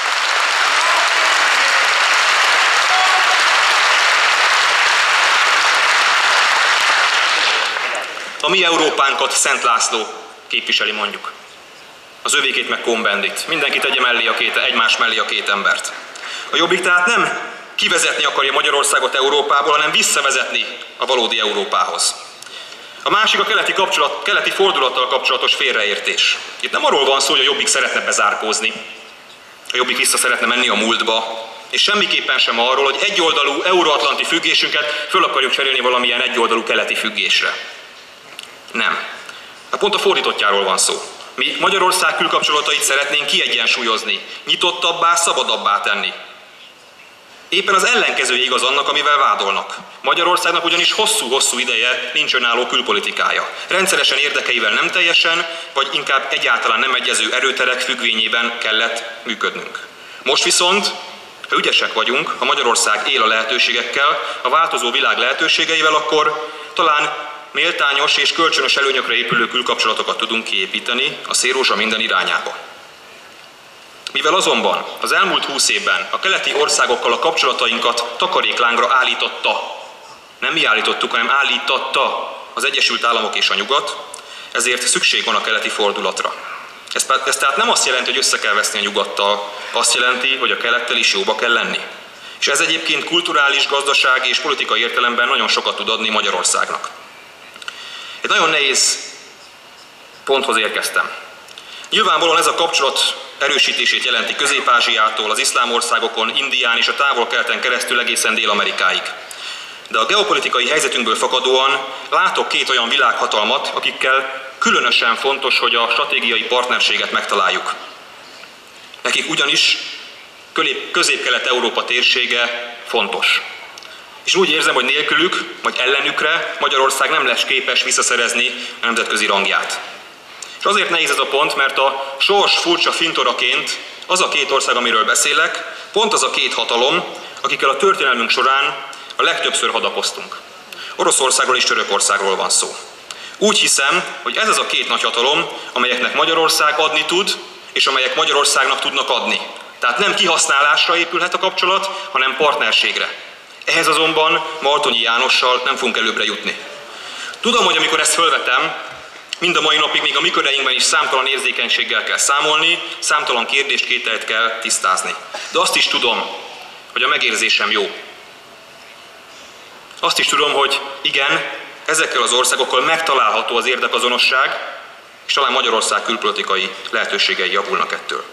A mi Európánkat Szent László képviseli, mondjuk. Az övékét meg Cohn-Bendit. Mindenki tegye mellé egymás mellé a két embert. A Jobbik tehát nem kivezetni akarja Magyarországot Európából, hanem visszavezetni a valódi Európához. A másik a keleti fordulattal kapcsolatos félreértés. Itt nem arról van szó, hogy a Jobbik szeretne bezárkózni, a Jobbik vissza szeretne menni a múltba, és semmiképpen sem arról, hogy egyoldalú euróatlanti függésünket föl akarjuk cserélni valamilyen egyoldalú keleti függésre. Nem. Pont a fordítottjáról van szó. Mi Magyarország külkapcsolatait szeretnénk kiegyensúlyozni, nyitottabbá, szabadabbá tenni. Éppen az ellenkezője igaz annak, amivel vádolnak. Magyarországnak ugyanis hosszú-hosszú ideje nincs önálló külpolitikája. Rendszeresen érdekeivel nem teljesen, vagy inkább egyáltalán nem egyező erőterek függvényében kellett működnünk. Most viszont, ha ügyesek vagyunk, ha Magyarország él a lehetőségekkel, a változó világ lehetőségeivel, akkor talán méltányos és kölcsönös előnyökre épülő külkapcsolatokat tudunk kiépíteni a szélrózsa minden irányába. Mivel azonban az elmúlt 20 évben a keleti országokkal a kapcsolatainkat takaréklángra állította, nem mi állítottuk, hanem állította az Egyesült Államok és a Nyugat, ezért szükség van a keleti fordulatra. Ez tehát nem azt jelenti, hogy össze kell veszni a Nyugattal, azt jelenti, hogy a kelettel is jóba kell lenni. És ez egyébként kulturális, gazdasági és politikai értelemben nagyon sokat tud adni Magyarországnak. Egy nagyon nehéz ponthoz érkeztem. Nyilvánvalóan ez a kapcsolat erősítését jelenti Közép-Ázsiától, az iszlám országokon, Indián és a Távol-Keleten keresztül egészen Dél-Amerikáig. De a geopolitikai helyzetünkből fakadóan látok két olyan világhatalmat, akikkel különösen fontos, hogy a stratégiai partnerséget megtaláljuk. Nekik ugyanis Közép-Kelet-Európa térsége fontos. És úgy érzem, hogy nélkülük, vagy ellenükre Magyarország nem lesz képes visszaszerezni a nemzetközi rangját. És azért nehéz ez a pont, mert a sors furcsa fintoraként az a két ország, amiről beszélek, pont az a két hatalom, akikkel a történelmünk során a legtöbbször hadakoztunk. Oroszországról és Törökországról van szó. Úgy hiszem, hogy ez az a két nagyhatalom, amelyeknek Magyarország adni tud, és amelyek Magyarországnak tudnak adni. Tehát nem kihasználásra épülhet a kapcsolat, hanem partnerségre. Ehhez azonban Martonyi Jánossal nem fogunk előbbre jutni. Tudom, hogy amikor ezt fölvetem, mind a mai napig még a mi köreinkben is számtalan érzékenységgel kell számolni, számtalan kérdést, kételyt kell tisztázni. De azt is tudom, hogy a megérzésem jó. Azt is tudom, hogy igen, ezekkel az országokkal megtalálható az érdekazonosság, és talán Magyarország külpolitikai lehetőségei javulnak ettől.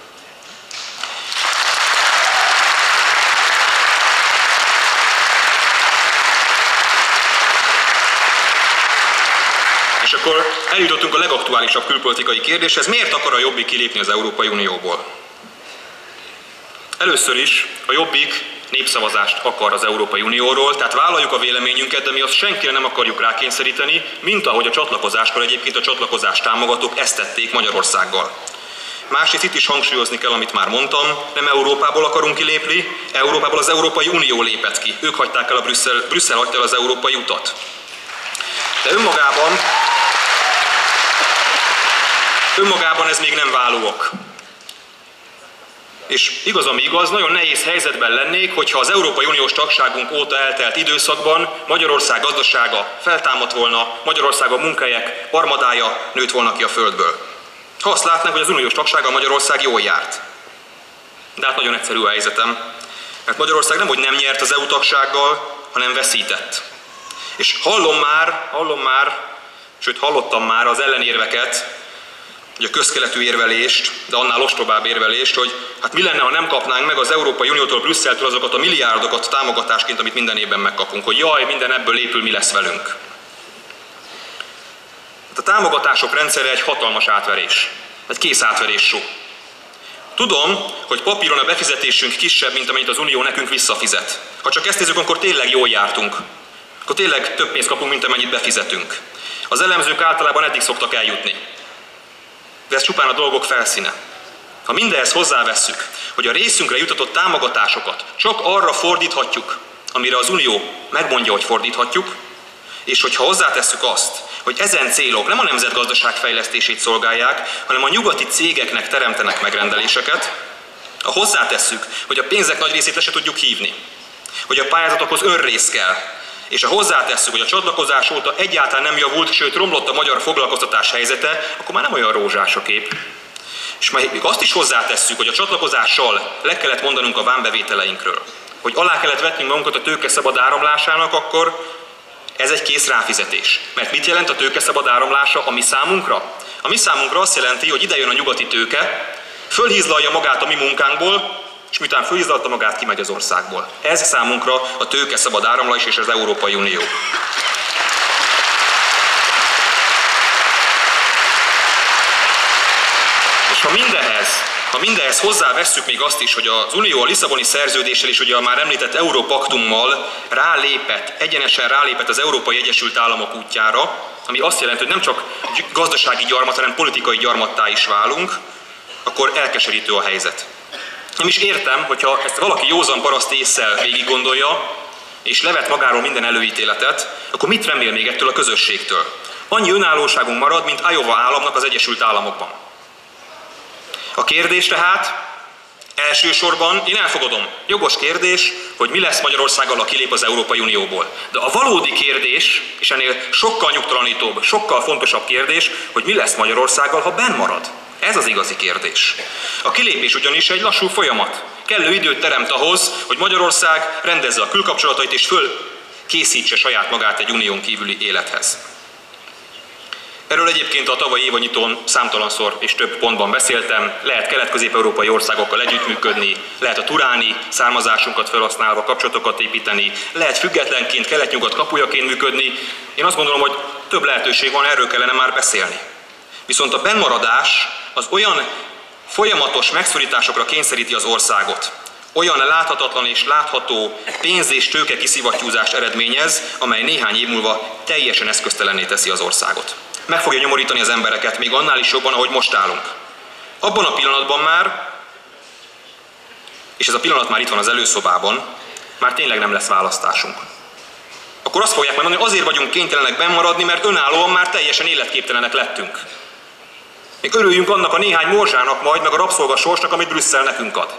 És akkor eljutottunk a legaktuálisabb külpolitikai kérdéshez. Miért akar a Jobbik kilépni az Európai Unióból? Először is a Jobbik népszavazást akar az Európai Unióról, tehát vállaljuk a véleményünket, de mi azt senkire nem akarjuk rákényszeríteni, mint ahogy a csatlakozáskor egyébként a csatlakozást támogatók ezt tették Magyarországgal. Másrészt itt is hangsúlyozni kell, amit már mondtam, nem Európából akarunk kilépni, Európából az Európai Unió lépett ki. Ők hagyták el Brüsszel hagyta el az európai utat. De önmagában ez még nem válóok. És igaz, ami igaz, nagyon nehéz helyzetben lennék, hogyha az Európai Uniós tagságunk óta eltelt időszakban Magyarország gazdasága feltámadt volna, Magyarország a munkahelyek harmadája nőtt volna ki a földből. Ha azt látnánk, hogy az uniós tagsággal Magyarország jól járt. De hát nagyon egyszerű a helyzetem, mert Magyarország nem, hogy nem nyert az EU tagsággal, hanem veszített. És hallottam már az ellenérveket, hogy a közkeletű érvelést, de annál ostobább érvelést, hogy hát mi lenne, ha nem kapnánk meg az Európai Uniótól, Brüsszeltől azokat a milliárdokat támogatásként, amit minden évben megkapunk, hogy jaj, minden ebből épül, mi lesz velünk. A támogatások rendszere egy hatalmas átverés, egy kész átverés show. Tudom, hogy papíron a befizetésünk kisebb, mint amennyit az Unió nekünk visszafizet. Ha csak ezt nézzük, akkor tényleg jól jártunk. Akkor tényleg több pénzt kapunk, mint amennyit befizetünk. Az elemzők általában eddig szoktak eljutni. De ez csupán a dolgok felszíne. Ha mindehez hozzávesszük, hogy a részünkre jutatott támogatásokat csak arra fordíthatjuk, amire az Unió megmondja, hogy fordíthatjuk, és hogyha hozzátesszük azt, hogy ezen célok nem a nemzetgazdaság fejlesztését szolgálják, hanem a nyugati cégeknek teremtenek megrendeléseket, ha hozzátesszük, hogy a pénzek nagy részét le se tudjuk hívni, hogy a pályázatokhoz önrész kell, és ha hozzátesszük, hogy a csatlakozás óta egyáltalán nem javult, sőt romlott a magyar foglalkoztatás helyzete, akkor már nem olyan rózsás a kép. És még azt is hozzátesszük, hogy a csatlakozással le kellett mondanunk a vámbevételeinkről, hogy alá kellett vetnünk magunkat a tőke szabad áramlásának, akkor ez egy kész ráfizetés. Mert mit jelent a tőke szabad áramlása a mi számunkra? A mi számunkra azt jelenti, hogy ide jön a nyugati tőke, fölhízlalja magát a mi munkánkból, és miután fölhízlalta magát, kimegy az országból. Ez számunkra a tőke szabad áramlás és az Európai Unió. És ha mindehez hozzávesszük még azt is, hogy az Unió a Lisszaboni szerződéssel és ugye a már említett Európaktummal egyenesen rálépett az Európai Egyesült Államok útjára, ami azt jelenti, hogy nem csak gazdasági gyarmat, hanem politikai gyarmattá is válunk, akkor elkeserítő a helyzet. Nem is értem, hogyha ezt valaki józan paraszt ésszel végig gondolja, és levet magáról minden előítéletet, akkor mit remél még ettől a közösségtől? Annyi önállóságunk marad, mint Iowa államnak az Egyesült Államokban. A kérdés tehát elsősorban, én elfogadom, jogos kérdés, hogy mi lesz Magyarországgal, ha kilép az Európai Unióból. De a valódi kérdés, és ennél sokkal nyugtalanítóbb, sokkal fontosabb kérdés, hogy mi lesz Magyarországgal, ha benn marad. Ez az igazi kérdés. A kilépés ugyanis egy lassú folyamat. Kellő időt teremt ahhoz, hogy Magyarország rendezze a külkapcsolatait és fölkészítse saját magát egy unión kívüli élethez. Erről egyébként a tavalyi évanyitón számtalanszor és több pontban beszéltem. Lehet kelet-közép-európai országokkal együttműködni, lehet a turáni származásunkat felhasználva kapcsolatokat építeni, lehet függetlenként kelet-nyugat kapujaként működni. Én azt gondolom, hogy több lehetőség van, erről kellene már beszélni. Viszont a bennmaradás az olyan folyamatos megszorításokra kényszeríti az országot, olyan láthatatlan és látható pénz- és tőke kiszivattyúzást eredményez, amely néhány év múlva teljesen eszköztelenné teszi az országot. Meg fogja nyomorítani az embereket, még annál is jobban, ahogy most állunk. Abban a pillanatban már, és ez a pillanat már itt van az előszobában, már tényleg nem lesz választásunk. Akkor azt fogják mondani, hogy azért vagyunk kénytelenek bennmaradni, mert önállóan már teljesen életképtelenek lettünk. Még örüljünk annak a néhány morzsának majd, meg a rabszolgasorsnak, amit Brüsszel nekünk ad.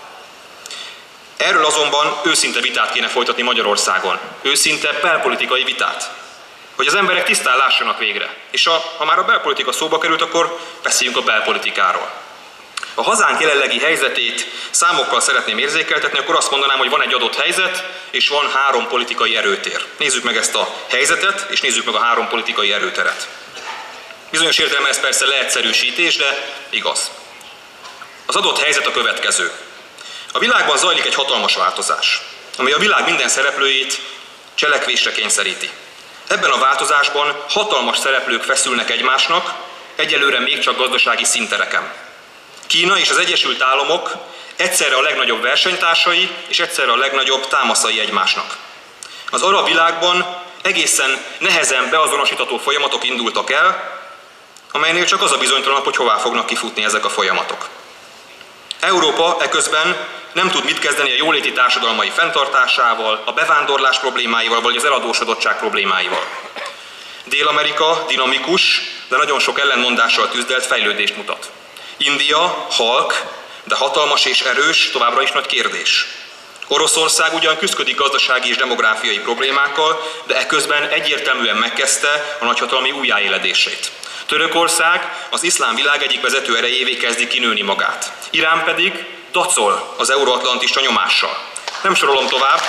Erről azonban őszinte vitát kéne folytatni Magyarországon. Őszinte belpolitikai vitát. Hogy az emberek tisztán lássanak végre. És ha már a belpolitika szóba került, akkor beszéljünk a belpolitikáról. Ha hazánk jelenlegi helyzetét számokkal szeretném érzékeltetni, akkor azt mondanám, hogy van egy adott helyzet, és van 3 politikai erőtér. Nézzük meg ezt a helyzetet, és nézzük meg a 3 politikai erőteret. Bizonyos értelemben ez persze leegyszerűsítés, de igaz. Az adott helyzet a következő. A világban zajlik egy hatalmas változás, amely a világ minden szereplőjét cselekvésre kényszeríti. Ebben a változásban hatalmas szereplők feszülnek egymásnak, egyelőre még csak gazdasági színtereken. Kína és az Egyesült Államok egyszerre a legnagyobb versenytársai és egyszerre a legnagyobb támaszai egymásnak. Az arab világban egészen nehezen beazonosítható folyamatok indultak el, amelynél csak az a bizonytalanabb, hogy hová fognak kifutni ezek a folyamatok. Európa eközben nem tud mit kezdeni a jóléti társadalmai fenntartásával, a bevándorlás problémáival, vagy az eladósodottság problémáival. Dél-Amerika dinamikus, de nagyon sok ellenmondással tüzdelt fejlődést mutat. India halk, de hatalmas és erős, továbbra is nagy kérdés. Oroszország ugyan küszködik gazdasági és demográfiai problémákkal, de eközben egyértelműen megkezdte a nagyhatalmi újjáéledését. Törökország az iszlám világ egyik vezető erejévé kezdi kinőni magát. Irán pedig dacol az euroatlantista nyomással. Nem sorolom tovább.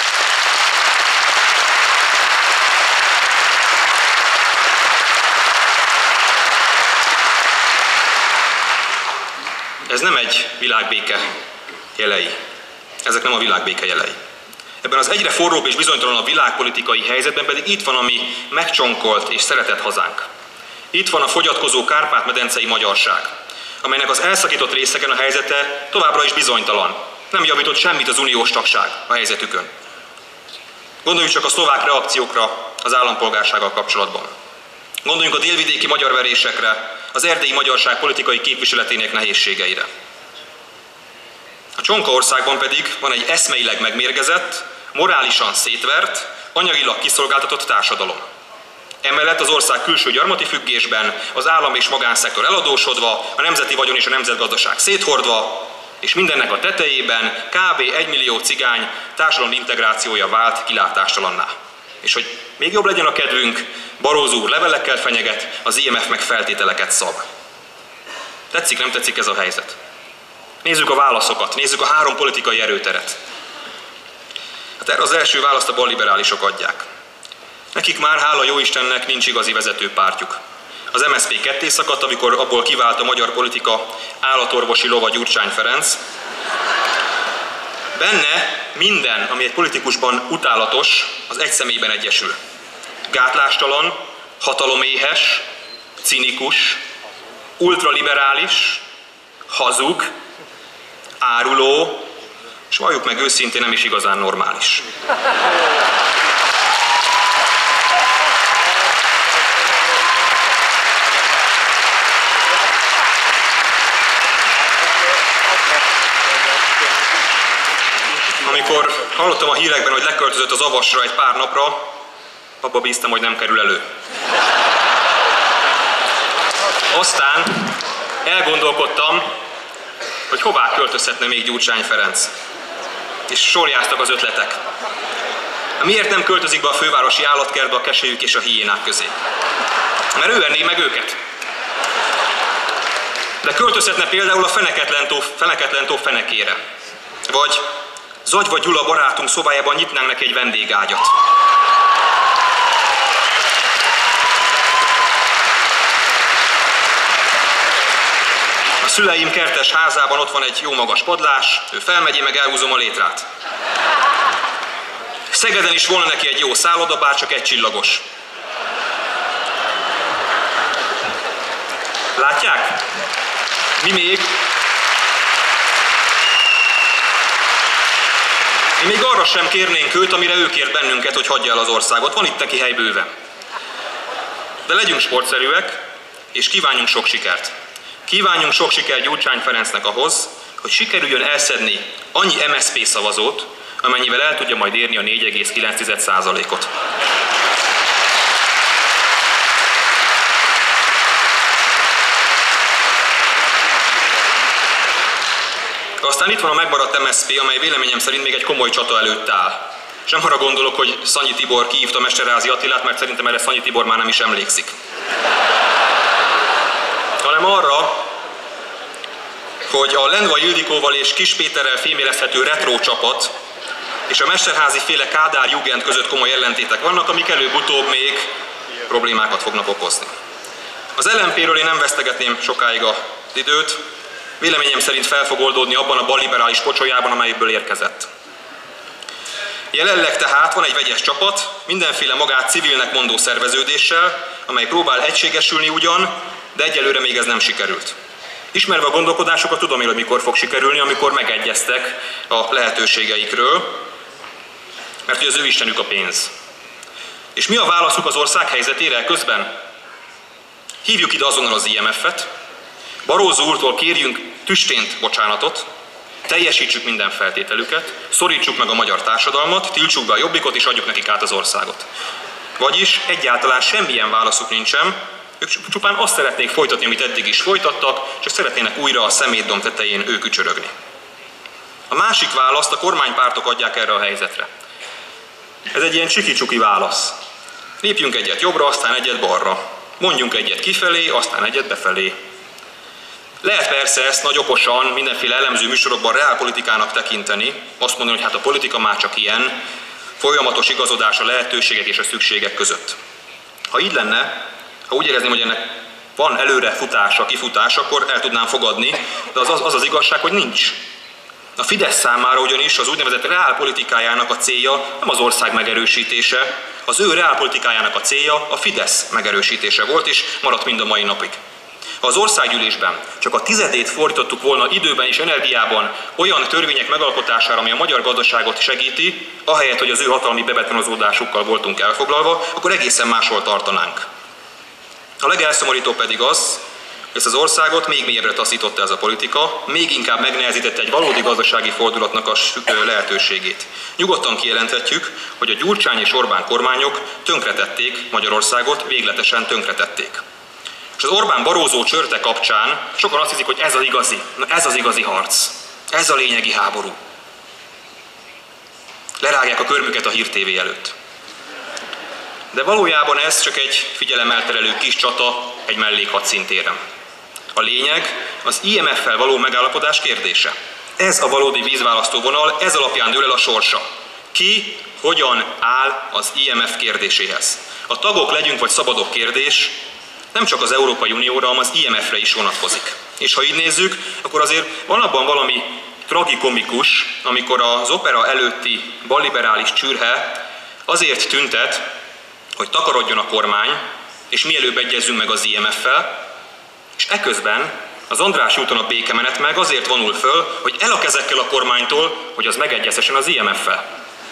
Ez nem egy világbéke jelei. Ezek nem a világbéke jelei. Ebben az egyre forróbb és bizonytalanabb világpolitikai helyzetben pedig itt van a mi megcsonkolt és szeretett hazánk. Itt van a fogyatkozó kárpát-medencei magyarság, amelynek az elszakított részeken a helyzete továbbra is bizonytalan. Nem javított semmit az uniós tagság a helyzetükön. Gondoljunk csak a szlovák reakciókra az állampolgársággal kapcsolatban. Gondoljunk a délvidéki magyar verésekre, az erdélyi magyarság politikai képviseletének nehézségeire. A Csonkaországban pedig van egy eszmeileg megmérgezett, morálisan szétvert, anyagilag kiszolgáltatott társadalom. Emellett az ország külső gyarmati függésben, az állam és magánszektor eladósodva, a nemzeti vagyon és a nemzetgazdaság széthordva, és mindennek a tetejében kb. 1 millió cigány társadalmi integrációja vált kilátástalanná. És hogy még jobb legyen a kedvünk, Barroso úr levelekkel fenyeget, az IMF meg feltételeket szab. Tetszik, nem tetszik ez a helyzet? Nézzük a válaszokat, nézzük a 3 politikai erőteret. Hát erre az első választ a balliberálisok adják. Nekik már, hála jóistennek, nincs igazi vezetőpártjuk. Az MSZP ketté szakadt, amikor abból kivált a magyar politika állatorvosi lova Gyurcsány Ferenc. Benne minden, ami egy politikusban utálatos, az egy személyben egyesül. Gátlástalan, hataloméhes, cinikus, ultraliberális, hazug, áruló, és valljuk meg őszintén, nem is igazán normális. Amikor hallottam a hírekben, hogy leköltözött az Avasra egy pár napra, abba bíztam, hogy nem kerül elő. Aztán elgondolkodtam, hogy hová költözhetne még Gyurcsány Ferenc. És sorjáztak az ötletek. Miért nem költözik be a fővárosi állatkertbe a keselyük és a hiénák közé? Mert ő enné meg őket. De költözhetne például a Feneketlen-tó fenekére. Vagy Zagyva Gyula barátunk szobájában nyitnánk neki egy vendégágyat. A szüleim kertes házában ott van egy jó magas padlás, ő felmegy, én meg elhúzom a létrát. Szegeden is volna neki egy jó szálloda, bár csak egy csillagos. Látják? Mi még? Mi még arra sem kérnénk őt, amire ő kért bennünket, hogy hagyja el az országot. Van itt neki hely bőven. De legyünk sportszerűek, és kívánjunk sok sikert. Kívánjunk sok sikert Gyurcsány Ferencnek ahhoz, hogy sikerüljön elszedni annyi MSZP szavazót, amennyivel el tudja majd érni a 4,9%-ot. Aztán itt van a megmaradt MSZP, amely véleményem szerint még egy komoly csata előtt áll. És nem arra gondolok, hogy Szanyi Tibor kihívta Mesterházy Attilát, mert szerintem erre Szanyi Tibor már nem is emlékszik. Hanem arra, hogy a Lendvai Ildikóval és Kis Péterrel fémjelezhető retro csapat és a Mesterházy féle Kádár Jugend között komoly ellentétek vannak, amik előbb-utóbb még problémákat fognak okozni. Az LMP-ről én nem vesztegetném sokáig az időt, véleményem szerint fel fog oldódni abban a balliberális pocsolyában, amelyikből érkezett. Jelenleg tehát van egy vegyes csapat, mindenféle magát civilnek mondó szerveződéssel, amely próbál egységesülni ugyan, de egyelőre még ez nem sikerült. Ismerve a gondolkodásokat tudom én, hogy mikor fog sikerülni, amikor megegyeztek a lehetőségeikről, mert hogy az ő istenük a pénz. És mi a válaszuk az ország helyzetére közben? Hívjuk ide azonnal az IMF-et, Barroso úrtól kérjünk tüstént bocsánatot, teljesítsük minden feltételüket, szorítsuk meg a magyar társadalmat, tiltsuk be a Jobbikot és adjuk nekik át az országot. Vagyis egyáltalán semmilyen válaszuk nincsen, ők csupán azt szeretnék folytatni, amit eddig is folytattak, csak szeretnének újra a szemétdomb tetején ők ücsörögni. A másik választ a kormánypártok adják erre a helyzetre. Ez egy ilyen csiki-csuki válasz. Lépjünk egyet jobbra, aztán egyet balra. Mondjunk egyet kifelé, aztán egyet befelé. Lehet persze ezt nagy okosan mindenféle elemző műsorokban reálpolitikának tekinteni, azt mondani, hogy hát a politika már csak ilyen, folyamatos igazodás a lehetőségek és a szükségek között. Ha így lenne, ha úgy érezném, hogy ennek van előre futása, kifutás, akkor el tudnám fogadni, de az igazság, hogy nincs. A Fidesz számára ugyanis az úgynevezett reálpolitikájának a célja nem az ország megerősítése, az ő reálpolitikájának a célja a Fidesz megerősítése volt, és maradt mind a mai napig. Ha az országgyűlésben csak a 10-ét fordítottuk volna időben és energiában olyan törvények megalkotására, ami a magyar gazdaságot segíti, ahelyett, hogy az ő hatalmi bebetonozódásukkal voltunk elfoglalva, akkor egészen máshol tartanánk. A legelszomorítóbb pedig az, hogy ezt az országot még mélyebbre taszította ez a politika, még inkább megnehezítette egy valódi gazdasági fordulatnak a lehetőségét. Nyugodtan kijelenthetjük, hogy a Gyurcsány és Orbán kormányok tönkretették Magyarországot, végletesen tönkretették. És az Orbán-Barroso csörte kapcsán sokan azt hiszik, hogy ez az igazi harc, ez a lényegi háború. Lerágják a körmüket a Hír TV előtt. De valójában ez csak egy figyelemelterelő kis csata egy mellékhadszintéren. A lényeg az IMF-fel való megállapodás kérdése. Ez a valódi vízválasztóvonal, ez alapján dől el a sorsa. Ki, hogyan áll az IMF kérdéséhez? A tagok legyünk vagy szabadok kérdés nem csak az Európai Unióra, hanem az IMF-re is vonatkozik. És ha így nézzük, akkor azért van abban valami tragikomikus, amikor az opera előtti balliberális csürhe azért tüntet, hogy takarodjon a kormány, és mielőbb egyezzünk meg az IMF-fel, és eközben az Andrássy úton a békemenet meg azért vonul föl, hogy el a kezekkel a kormánytól, hogy az megegyezhessen az IMF-fel.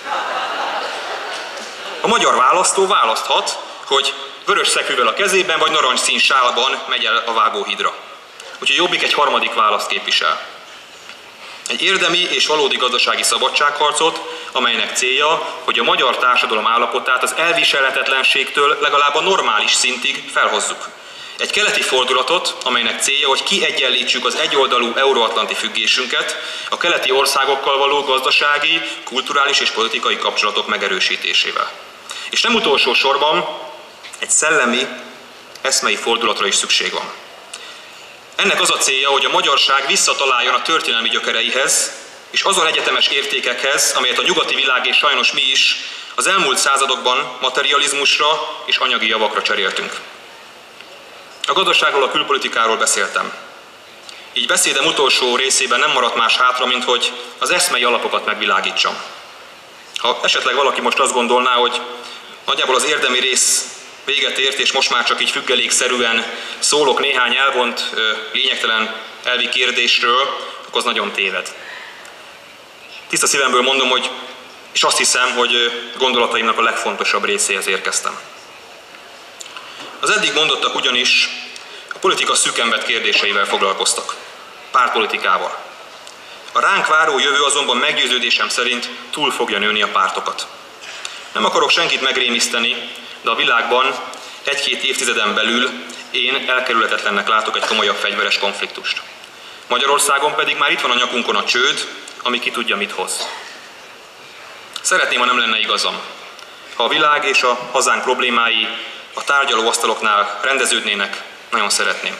A magyar választó választhat, hogy vörös szekűvel a kezében, vagy narancsszín sálban megy el a vágóhídra. Úgyhogy Jobbik egy harmadik választ képvisel. Egy érdemi és valódi gazdasági szabadságharcot, amelynek célja, hogy a magyar társadalom állapotát az elviselhetetlenségtől legalább a normális szintig felhozzuk. Egy keleti fordulatot, amelynek célja, hogy kiegyenlítsük az egyoldalú euróatlanti függésünket a keleti országokkal való gazdasági, kulturális és politikai kapcsolatok megerősítésével. És nem utolsó sorban egy szellemi, eszmei fordulatra is szükség van. Ennek az a célja, hogy a magyarság visszataláljon a történelmi gyökereihez, és azon egyetemes értékekhez, amelyet a nyugati világ és sajnos mi is az elmúlt századokban materializmusra és anyagi javakra cseréltünk. A gazdaságról, a külpolitikáról beszéltem. Így beszédem utolsó részében nem maradt más hátra, mint hogy az eszmei alapokat megvilágítsam. Ha esetleg valaki most azt gondolná, hogy nagyjából az érdemi rész véget ért, és most már csak így függelékszerűen szólok néhány elvont, lényegtelen elvi kérdésről, akkor az nagyon téved. Tiszta szívemből mondom, és azt hiszem, hogy gondolataimnak a legfontosabb részéhez érkeztem. Az eddig mondottak ugyanis a politika szűkembert kérdéseivel foglalkoztak, pártpolitikával. A ránk váró jövő azonban meggyőződésem szerint túl fogja nőni a pártokat. Nem akarok senkit megrémiszteni, de a világban egy-két évtizeden belül én elkerülhetetlennek látok egy komolyabb fegyveres konfliktust. Magyarországon pedig már itt van a nyakunkon a csőd, ami ki tudja mit hoz. Szeretném, ha nem lenne igazam. Ha a világ és a hazánk problémái a tárgyalóasztaloknál rendeződnének, nagyon szeretném.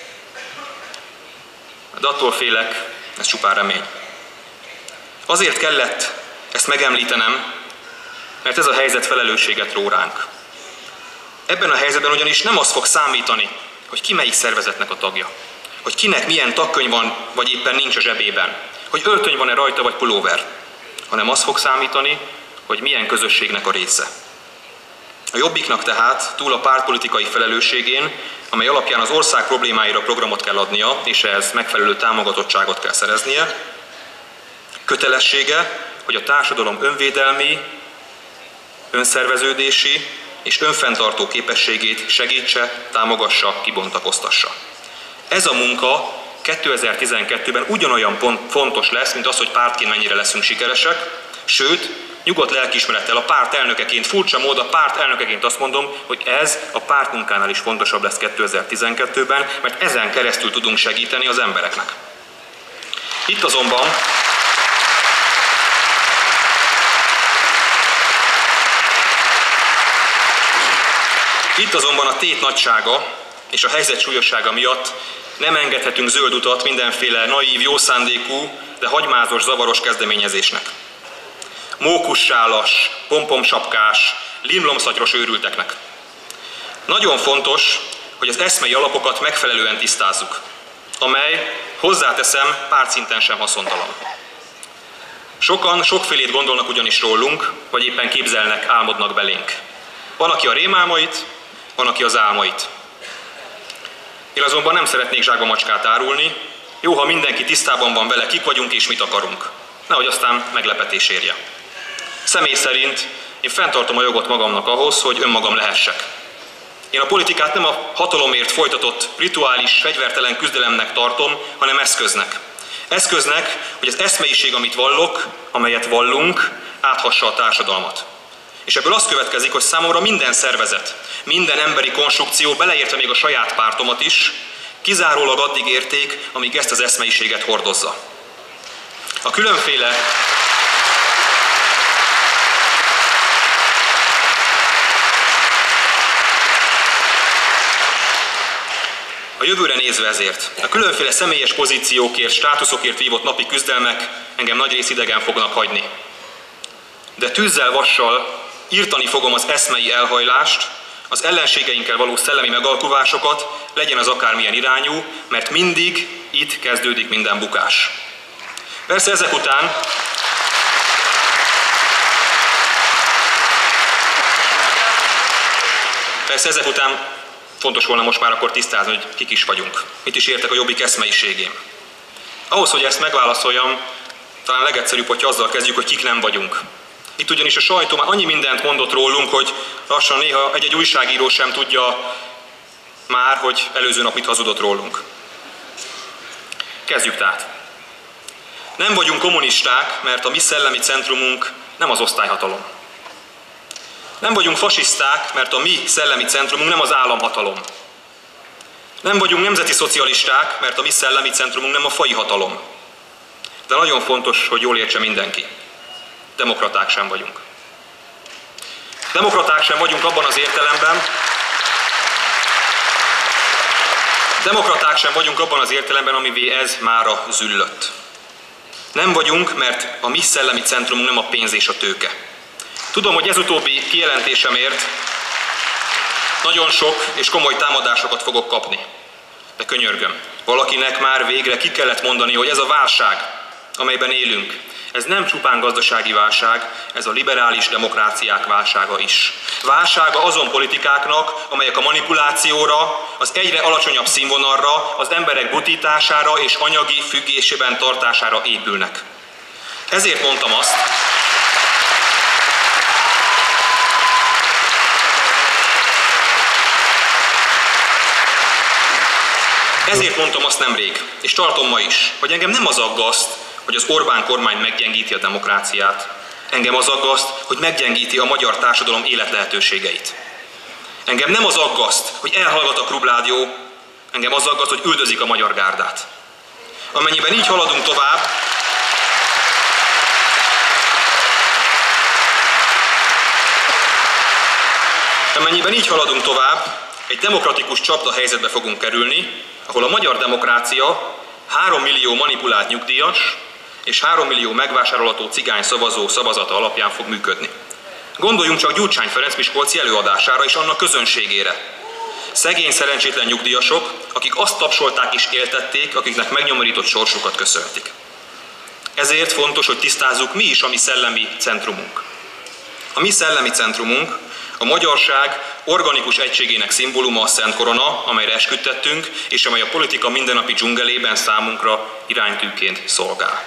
De attól félek, ez csupán remény. Azért kellett ezt megemlítenem, mert ez a helyzet felelősséget ró ránk. Ebben a helyzetben ugyanis nem az fog számítani, hogy ki melyik szervezetnek a tagja, hogy kinek milyen tagkönyv van, vagy éppen nincs a zsebében, hogy öltöny van-e rajta, vagy pulóver, hanem az fog számítani, hogy milyen közösségnek a része. A Jobbiknak tehát túl a pártpolitikai felelősségén, amely alapján az ország problémáira programot kell adnia, és ehhez megfelelő támogatottságot kell szereznie, kötelessége, hogy a társadalom önvédelmi, önszerveződési és önfenntartó képességét segítse, támogassa, kibontakoztassa. Ez a munka 2012-ben ugyanolyan fontos lesz, mint az, hogy pártként mennyire leszünk sikeresek, sőt, nyugodt lelkiismerettel a párt elnökeként, furcsa mód a párt elnökeként azt mondom, hogy ez a pártmunkánál is fontosabb lesz 2012-ben, mert ezen keresztül tudunk segíteni az embereknek. Itt azonban a tét nagysága és a helyzet súlyossága miatt nem engedhetünk zöld utat mindenféle naív, jószándékú, de hagymázos, zavaros kezdeményezésnek. Mókussálas, pompomsapkás, limlomszatyros őrülteknek. Nagyon fontos, hogy az eszmei alapokat megfelelően tisztázzuk, amely, hozzáteszem, pártszinten sem haszontalan. Sokan sokfélét gondolnak ugyanis rólunk, vagy éppen képzelnek, álmodnak belénk. Van, aki a rémálmait, van, aki az álmait. Én azonban nem szeretnék zsákba macskát árulni, jó, ha mindenki tisztában van vele, kik vagyunk és mit akarunk. Nehogy aztán meglepetés érje. Személy szerint én fenntartom a jogot magamnak ahhoz, hogy önmagam lehessek. Én a politikát nem a hatalomért folytatott rituális, fegyvertelen küzdelemnek tartom, hanem eszköznek. Eszköznek, hogy az eszmeiség, amit vallok, amelyet vallunk, áthassa a társadalmat. És ebből az következik, hogy számomra minden szervezet, minden emberi konstrukció, beleértve még a saját pártomat is, kizárólag addig érték, amíg ezt az eszmeiséget hordozza. A különféle A jövőre nézve ezért. A különféle személyes pozíciókért, státuszokért vívott napi küzdelmek engem nagyrészt idegen fognak hagyni. De tűzzel, vassal írtani fogom az eszmei elhajlást, az ellenségeinkkel való szellemi megalkuvásokat, legyen az akármilyen irányú, mert mindig itt kezdődik minden bukás. Persze ezek után fontos volna most már akkor tisztázni, hogy kik is vagyunk. Mit is értek a Jobbik eszmeiségén. Ahhoz, hogy ezt megválaszoljam, talán legegyszerűbb, hogyha azzal kezdjük, hogy kik nem vagyunk. Itt ugyanis a sajtó már annyi mindent mondott rólunk, hogy lassan néha egy-egy újságíró sem tudja már, hogy előző nap mit hazudott rólunk. Kezdjük tehát. Nem vagyunk kommunisták, mert a mi szellemi centrumunk nem az osztályhatalom. Nem vagyunk fasiszták, mert a mi szellemi centrumunk nem az államhatalom. Nem vagyunk nemzeti szocialisták, mert a mi szellemi centrumunk nem a faji hatalom. De nagyon fontos, hogy jól értse mindenki. Demokraták sem vagyunk. Demokraták sem vagyunk abban az értelemben, amivé ez mára züllött. Nem vagyunk, mert a mi szellemi centrumunk nem a pénz és a tőke. Tudom, hogy ez utóbbi kijelentésemért nagyon sok és komoly támadásokat fogok kapni. De könyörgöm, valakinek már végre ki kellett mondani, hogy ez a válság, amelyben élünk, ez nem csupán gazdasági válság, ez a liberális demokráciák válsága is. Válsága azon politikáknak, amelyek a manipulációra, az egyre alacsonyabb színvonalra, az emberek butítására és anyagi függésében tartására épülnek. Ezért mondtam azt nemrég, és tartom ma is, hogy engem nem az aggaszt, hogy az Orbán kormány meggyengíti a demokráciát. Engem az aggaszt, hogy meggyengíti a magyar társadalom életlehetőségeit. Engem nem az aggaszt, hogy elhallgat a Klubrádió, engem az aggaszt, hogy üldözik a magyar gárdát. Amennyiben így haladunk tovább, egy demokratikus csapdahelyzetbe fogunk kerülni, ahol a magyar demokrácia 3 millió manipulált nyugdíjas és 3 millió megvásárolható cigány szavazó szavazata alapján fog működni. Gondoljunk csak Gyurcsány Ferenc miskolci előadására és annak közönségére. Szegény, szerencsétlen nyugdíjasok, akik azt tapsolták és éltették, akiknek megnyomorított sorsukat köszöntik. Ezért fontos, hogy tisztázzuk, mi is a mi szellemi centrumunk. A mi szellemi centrumunk A magyarság organikus egységének szimbóluma a Szent Korona, amelyre esküdtettünk, és amely a politika mindennapi dzsungelében számunkra iránytűként szolgál.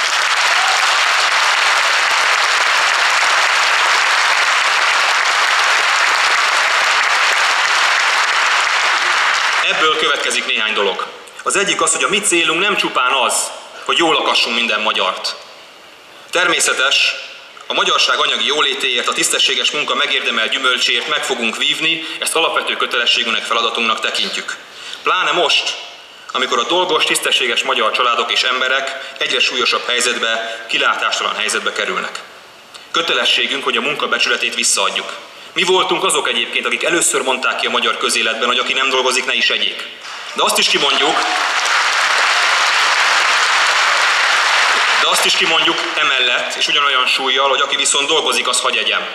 Ebből következik néhány dolog. Az egyik az, hogy a mi célunk nem csupán az, hogy jól lakassunk minden magyart. Természetes, a magyarság anyagi jólétéért, a tisztességes munka megérdemelt gyümölcséért meg fogunk vívni, ezt alapvető kötelességünknek, feladatunknak tekintjük. Pláne most, amikor a dolgos, tisztességes magyar családok és emberek egyre súlyosabb helyzetbe, kilátástalan helyzetbe kerülnek. Kötelességünk, hogy a munka becsületét visszaadjuk. Mi voltunk azok egyébként, akik először mondták ki a magyar közéletben, hogy aki nem dolgozik, ne is egyék. De azt is kimondjuk emellett, és ugyanolyan súllyal, hogy aki viszont dolgozik, az hagy egyem.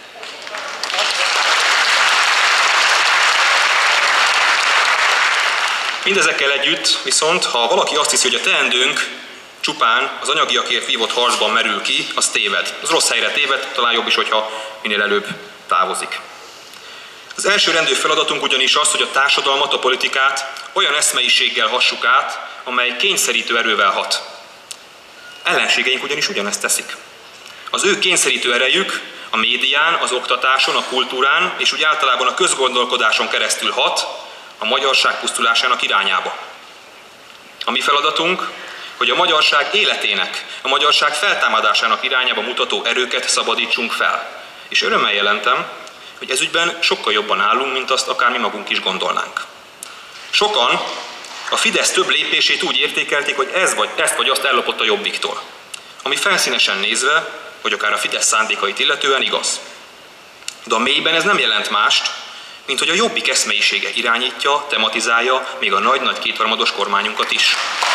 Mindezekkel együtt viszont, ha valaki azt hiszi, hogy a teendőnk csupán az anyagiakért vívott harcban merül ki, az téved. Az rossz helyre téved, talán jobb is, hogyha minél előbb távozik. Az elsőrendű feladatunk ugyanis az, hogy a társadalmat, a politikát olyan eszmeiséggel hassuk át, amely kényszerítő erővel hat. Ellenségeink ugyanis ugyanezt teszik. Az ő kényszerítő erejük a médián, az oktatáson, a kultúrán és úgy általában a közgondolkodáson keresztül hat a magyarság pusztulásának irányába. A mi feladatunk, hogy a magyarság életének, a magyarság feltámadásának irányába mutató erőket szabadítsunk fel. És örömmel jelentem, hogy ezügyben sokkal jobban állunk, mint azt akár mi magunk is gondolnánk. Sokan a Fidesz több lépését úgy értékelték, hogy ezt vagy azt ellopott a Jobbiktól. Ami felszínesen nézve, vagy akár a Fidesz szándékait illetően igaz. De a mélyben ez nem jelent mást, mint hogy a Jobbik eszmeisége irányítja, tematizálja még a nagy-nagy kétharmados kormányunkat is.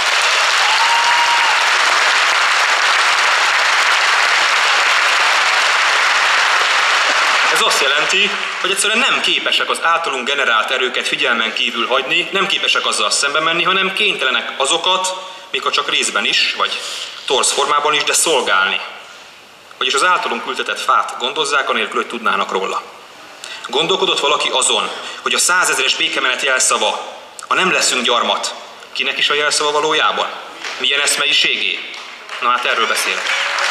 Ez azt jelenti, hogy egyszerűen nem képesek az általunk generált erőket figyelmen kívül hagyni, nem képesek azzal szembe menni, hanem kénytelenek azokat, még ha csak részben is, vagy torz formában is, de szolgálni. Vagyis az általunk ültetett fát gondozzák, anélkül, hogy tudnának róla. Gondolkodott valaki azon, hogy a 100 000-es békemenet jelszava, a nem leszünk gyarmat, kinek is a jelszava valójában? Milyen eszmeiségé? Na hát erről beszélek.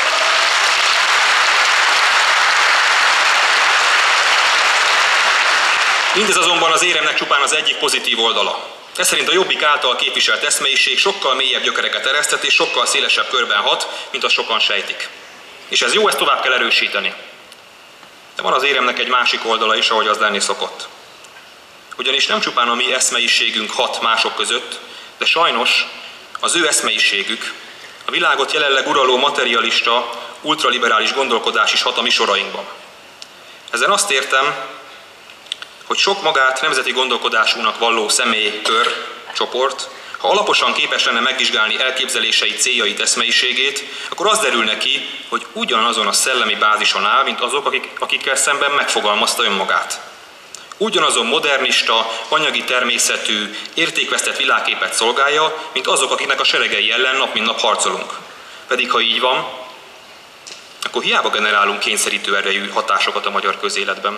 Mindez azonban az éremnek csupán az egyik pozitív oldala. Ez szerint a Jobbik által képviselt eszmeiség sokkal mélyebb gyökereket eresztett és sokkal szélesebb körben hat, mint azt sokan sejtik. És ez jó, ezt tovább kell erősíteni. De van az éremnek egy másik oldala is, ahogy az lenni szokott. Ugyanis nem csupán a mi eszmeiségünk hat mások között, de sajnos az ő eszmeiségük, a világot jelenleg uraló materialista, ultraliberális gondolkodás is hat a mi sorainkban. Ezen azt értem, hogy sok magát nemzeti gondolkodásúnak valló személy, kör, csoport, ha alaposan képes lenne megvizsgálni elképzeléseit, céljait, eszmeiségét, akkor az derül neki, hogy ugyanazon a szellemi bázison áll, mint azok, akikkel szemben megfogalmazta önmagát. Ugyanazon modernista, anyagi természetű, értékvesztett világképet szolgálja, mint azok, akiknek a seregei ellen nap mint nap harcolunk. Pedig ha így van, akkor hiába generálunk kényszerítő erejű hatásokat a magyar közéletben.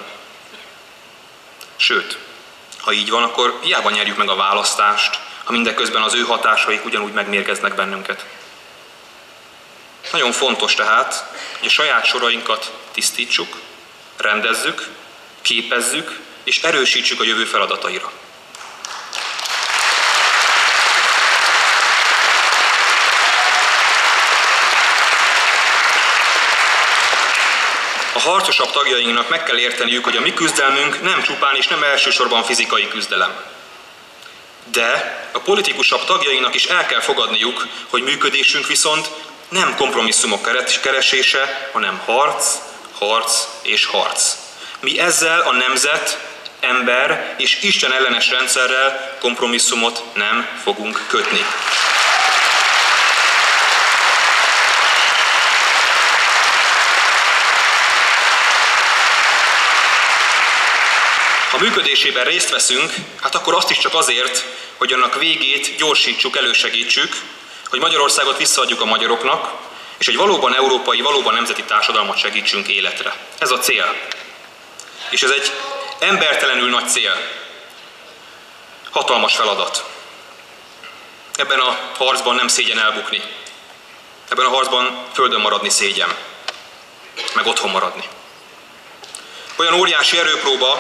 Sőt, ha így van, akkor hiába nyerjük meg a választást, ha mindeközben az ő hatásaik ugyanúgy megmérgeznek bennünket. Nagyon fontos tehát, hogy a saját sorainkat tisztítsuk, rendezzük, képezzük és erősítsük a jövő feladataira. A harcosabb tagjainknak meg kell érteniük, hogy a mi küzdelmünk nem csupán és nem elsősorban fizikai küzdelem. De a politikusabb tagjainknak is el kell fogadniuk, hogy működésünk viszont nem kompromisszumok keresése, hanem harc, harc és harc. Mi ezzel a nemzet, ember és Isten ellenes rendszerrel kompromisszumot nem fogunk kötni. Ha működésében részt veszünk, hát akkor azt is csak azért, hogy annak végét gyorsítsuk, elősegítsük, hogy Magyarországot visszaadjuk a magyaroknak, és egy valóban európai, valóban nemzeti társadalmat segítsünk életre. Ez a cél. És ez egy embertelenül nagy cél. Hatalmas feladat. Ebben a harcban nem szégyen elbukni. Ebben a harcban földön maradni szégyen. Meg otthon maradni. Olyan óriási erőpróba,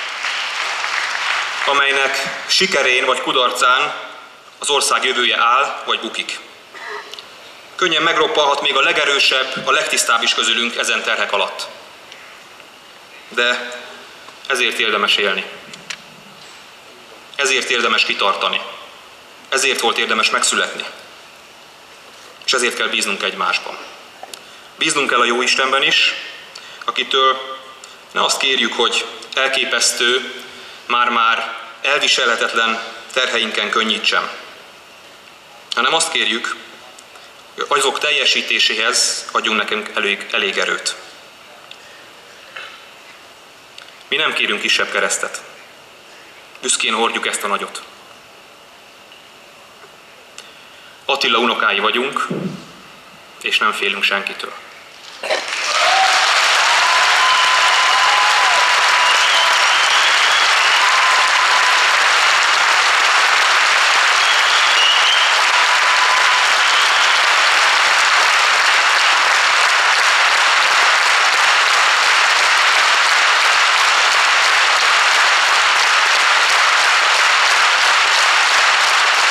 amelynek sikerén vagy kudarcán az ország jövője áll vagy bukik. Könnyen megroppanhat még a legerősebb, a legtisztább is közülünk ezen terhek alatt. De ezért érdemes élni. Ezért érdemes kitartani. Ezért volt érdemes megszületni. És ezért kell bíznunk egymásban. Bíznunk kell a Jóistenben is, akitől ne azt kérjük, hogy elképesztő, már-már elviselhetetlen terheinken könnyítsen, hanem azt kérjük, hogy azok teljesítéséhez adjunk nekünk elég erőt. Mi nem kérünk kisebb keresztet. Büszkén hordjuk ezt a nagyot. Attila unokái vagyunk, és nem félünk senkitől.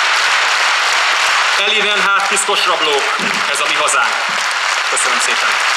Elinen hát piszkos rablók, ez a mi hazánk. Köszönöm szépen.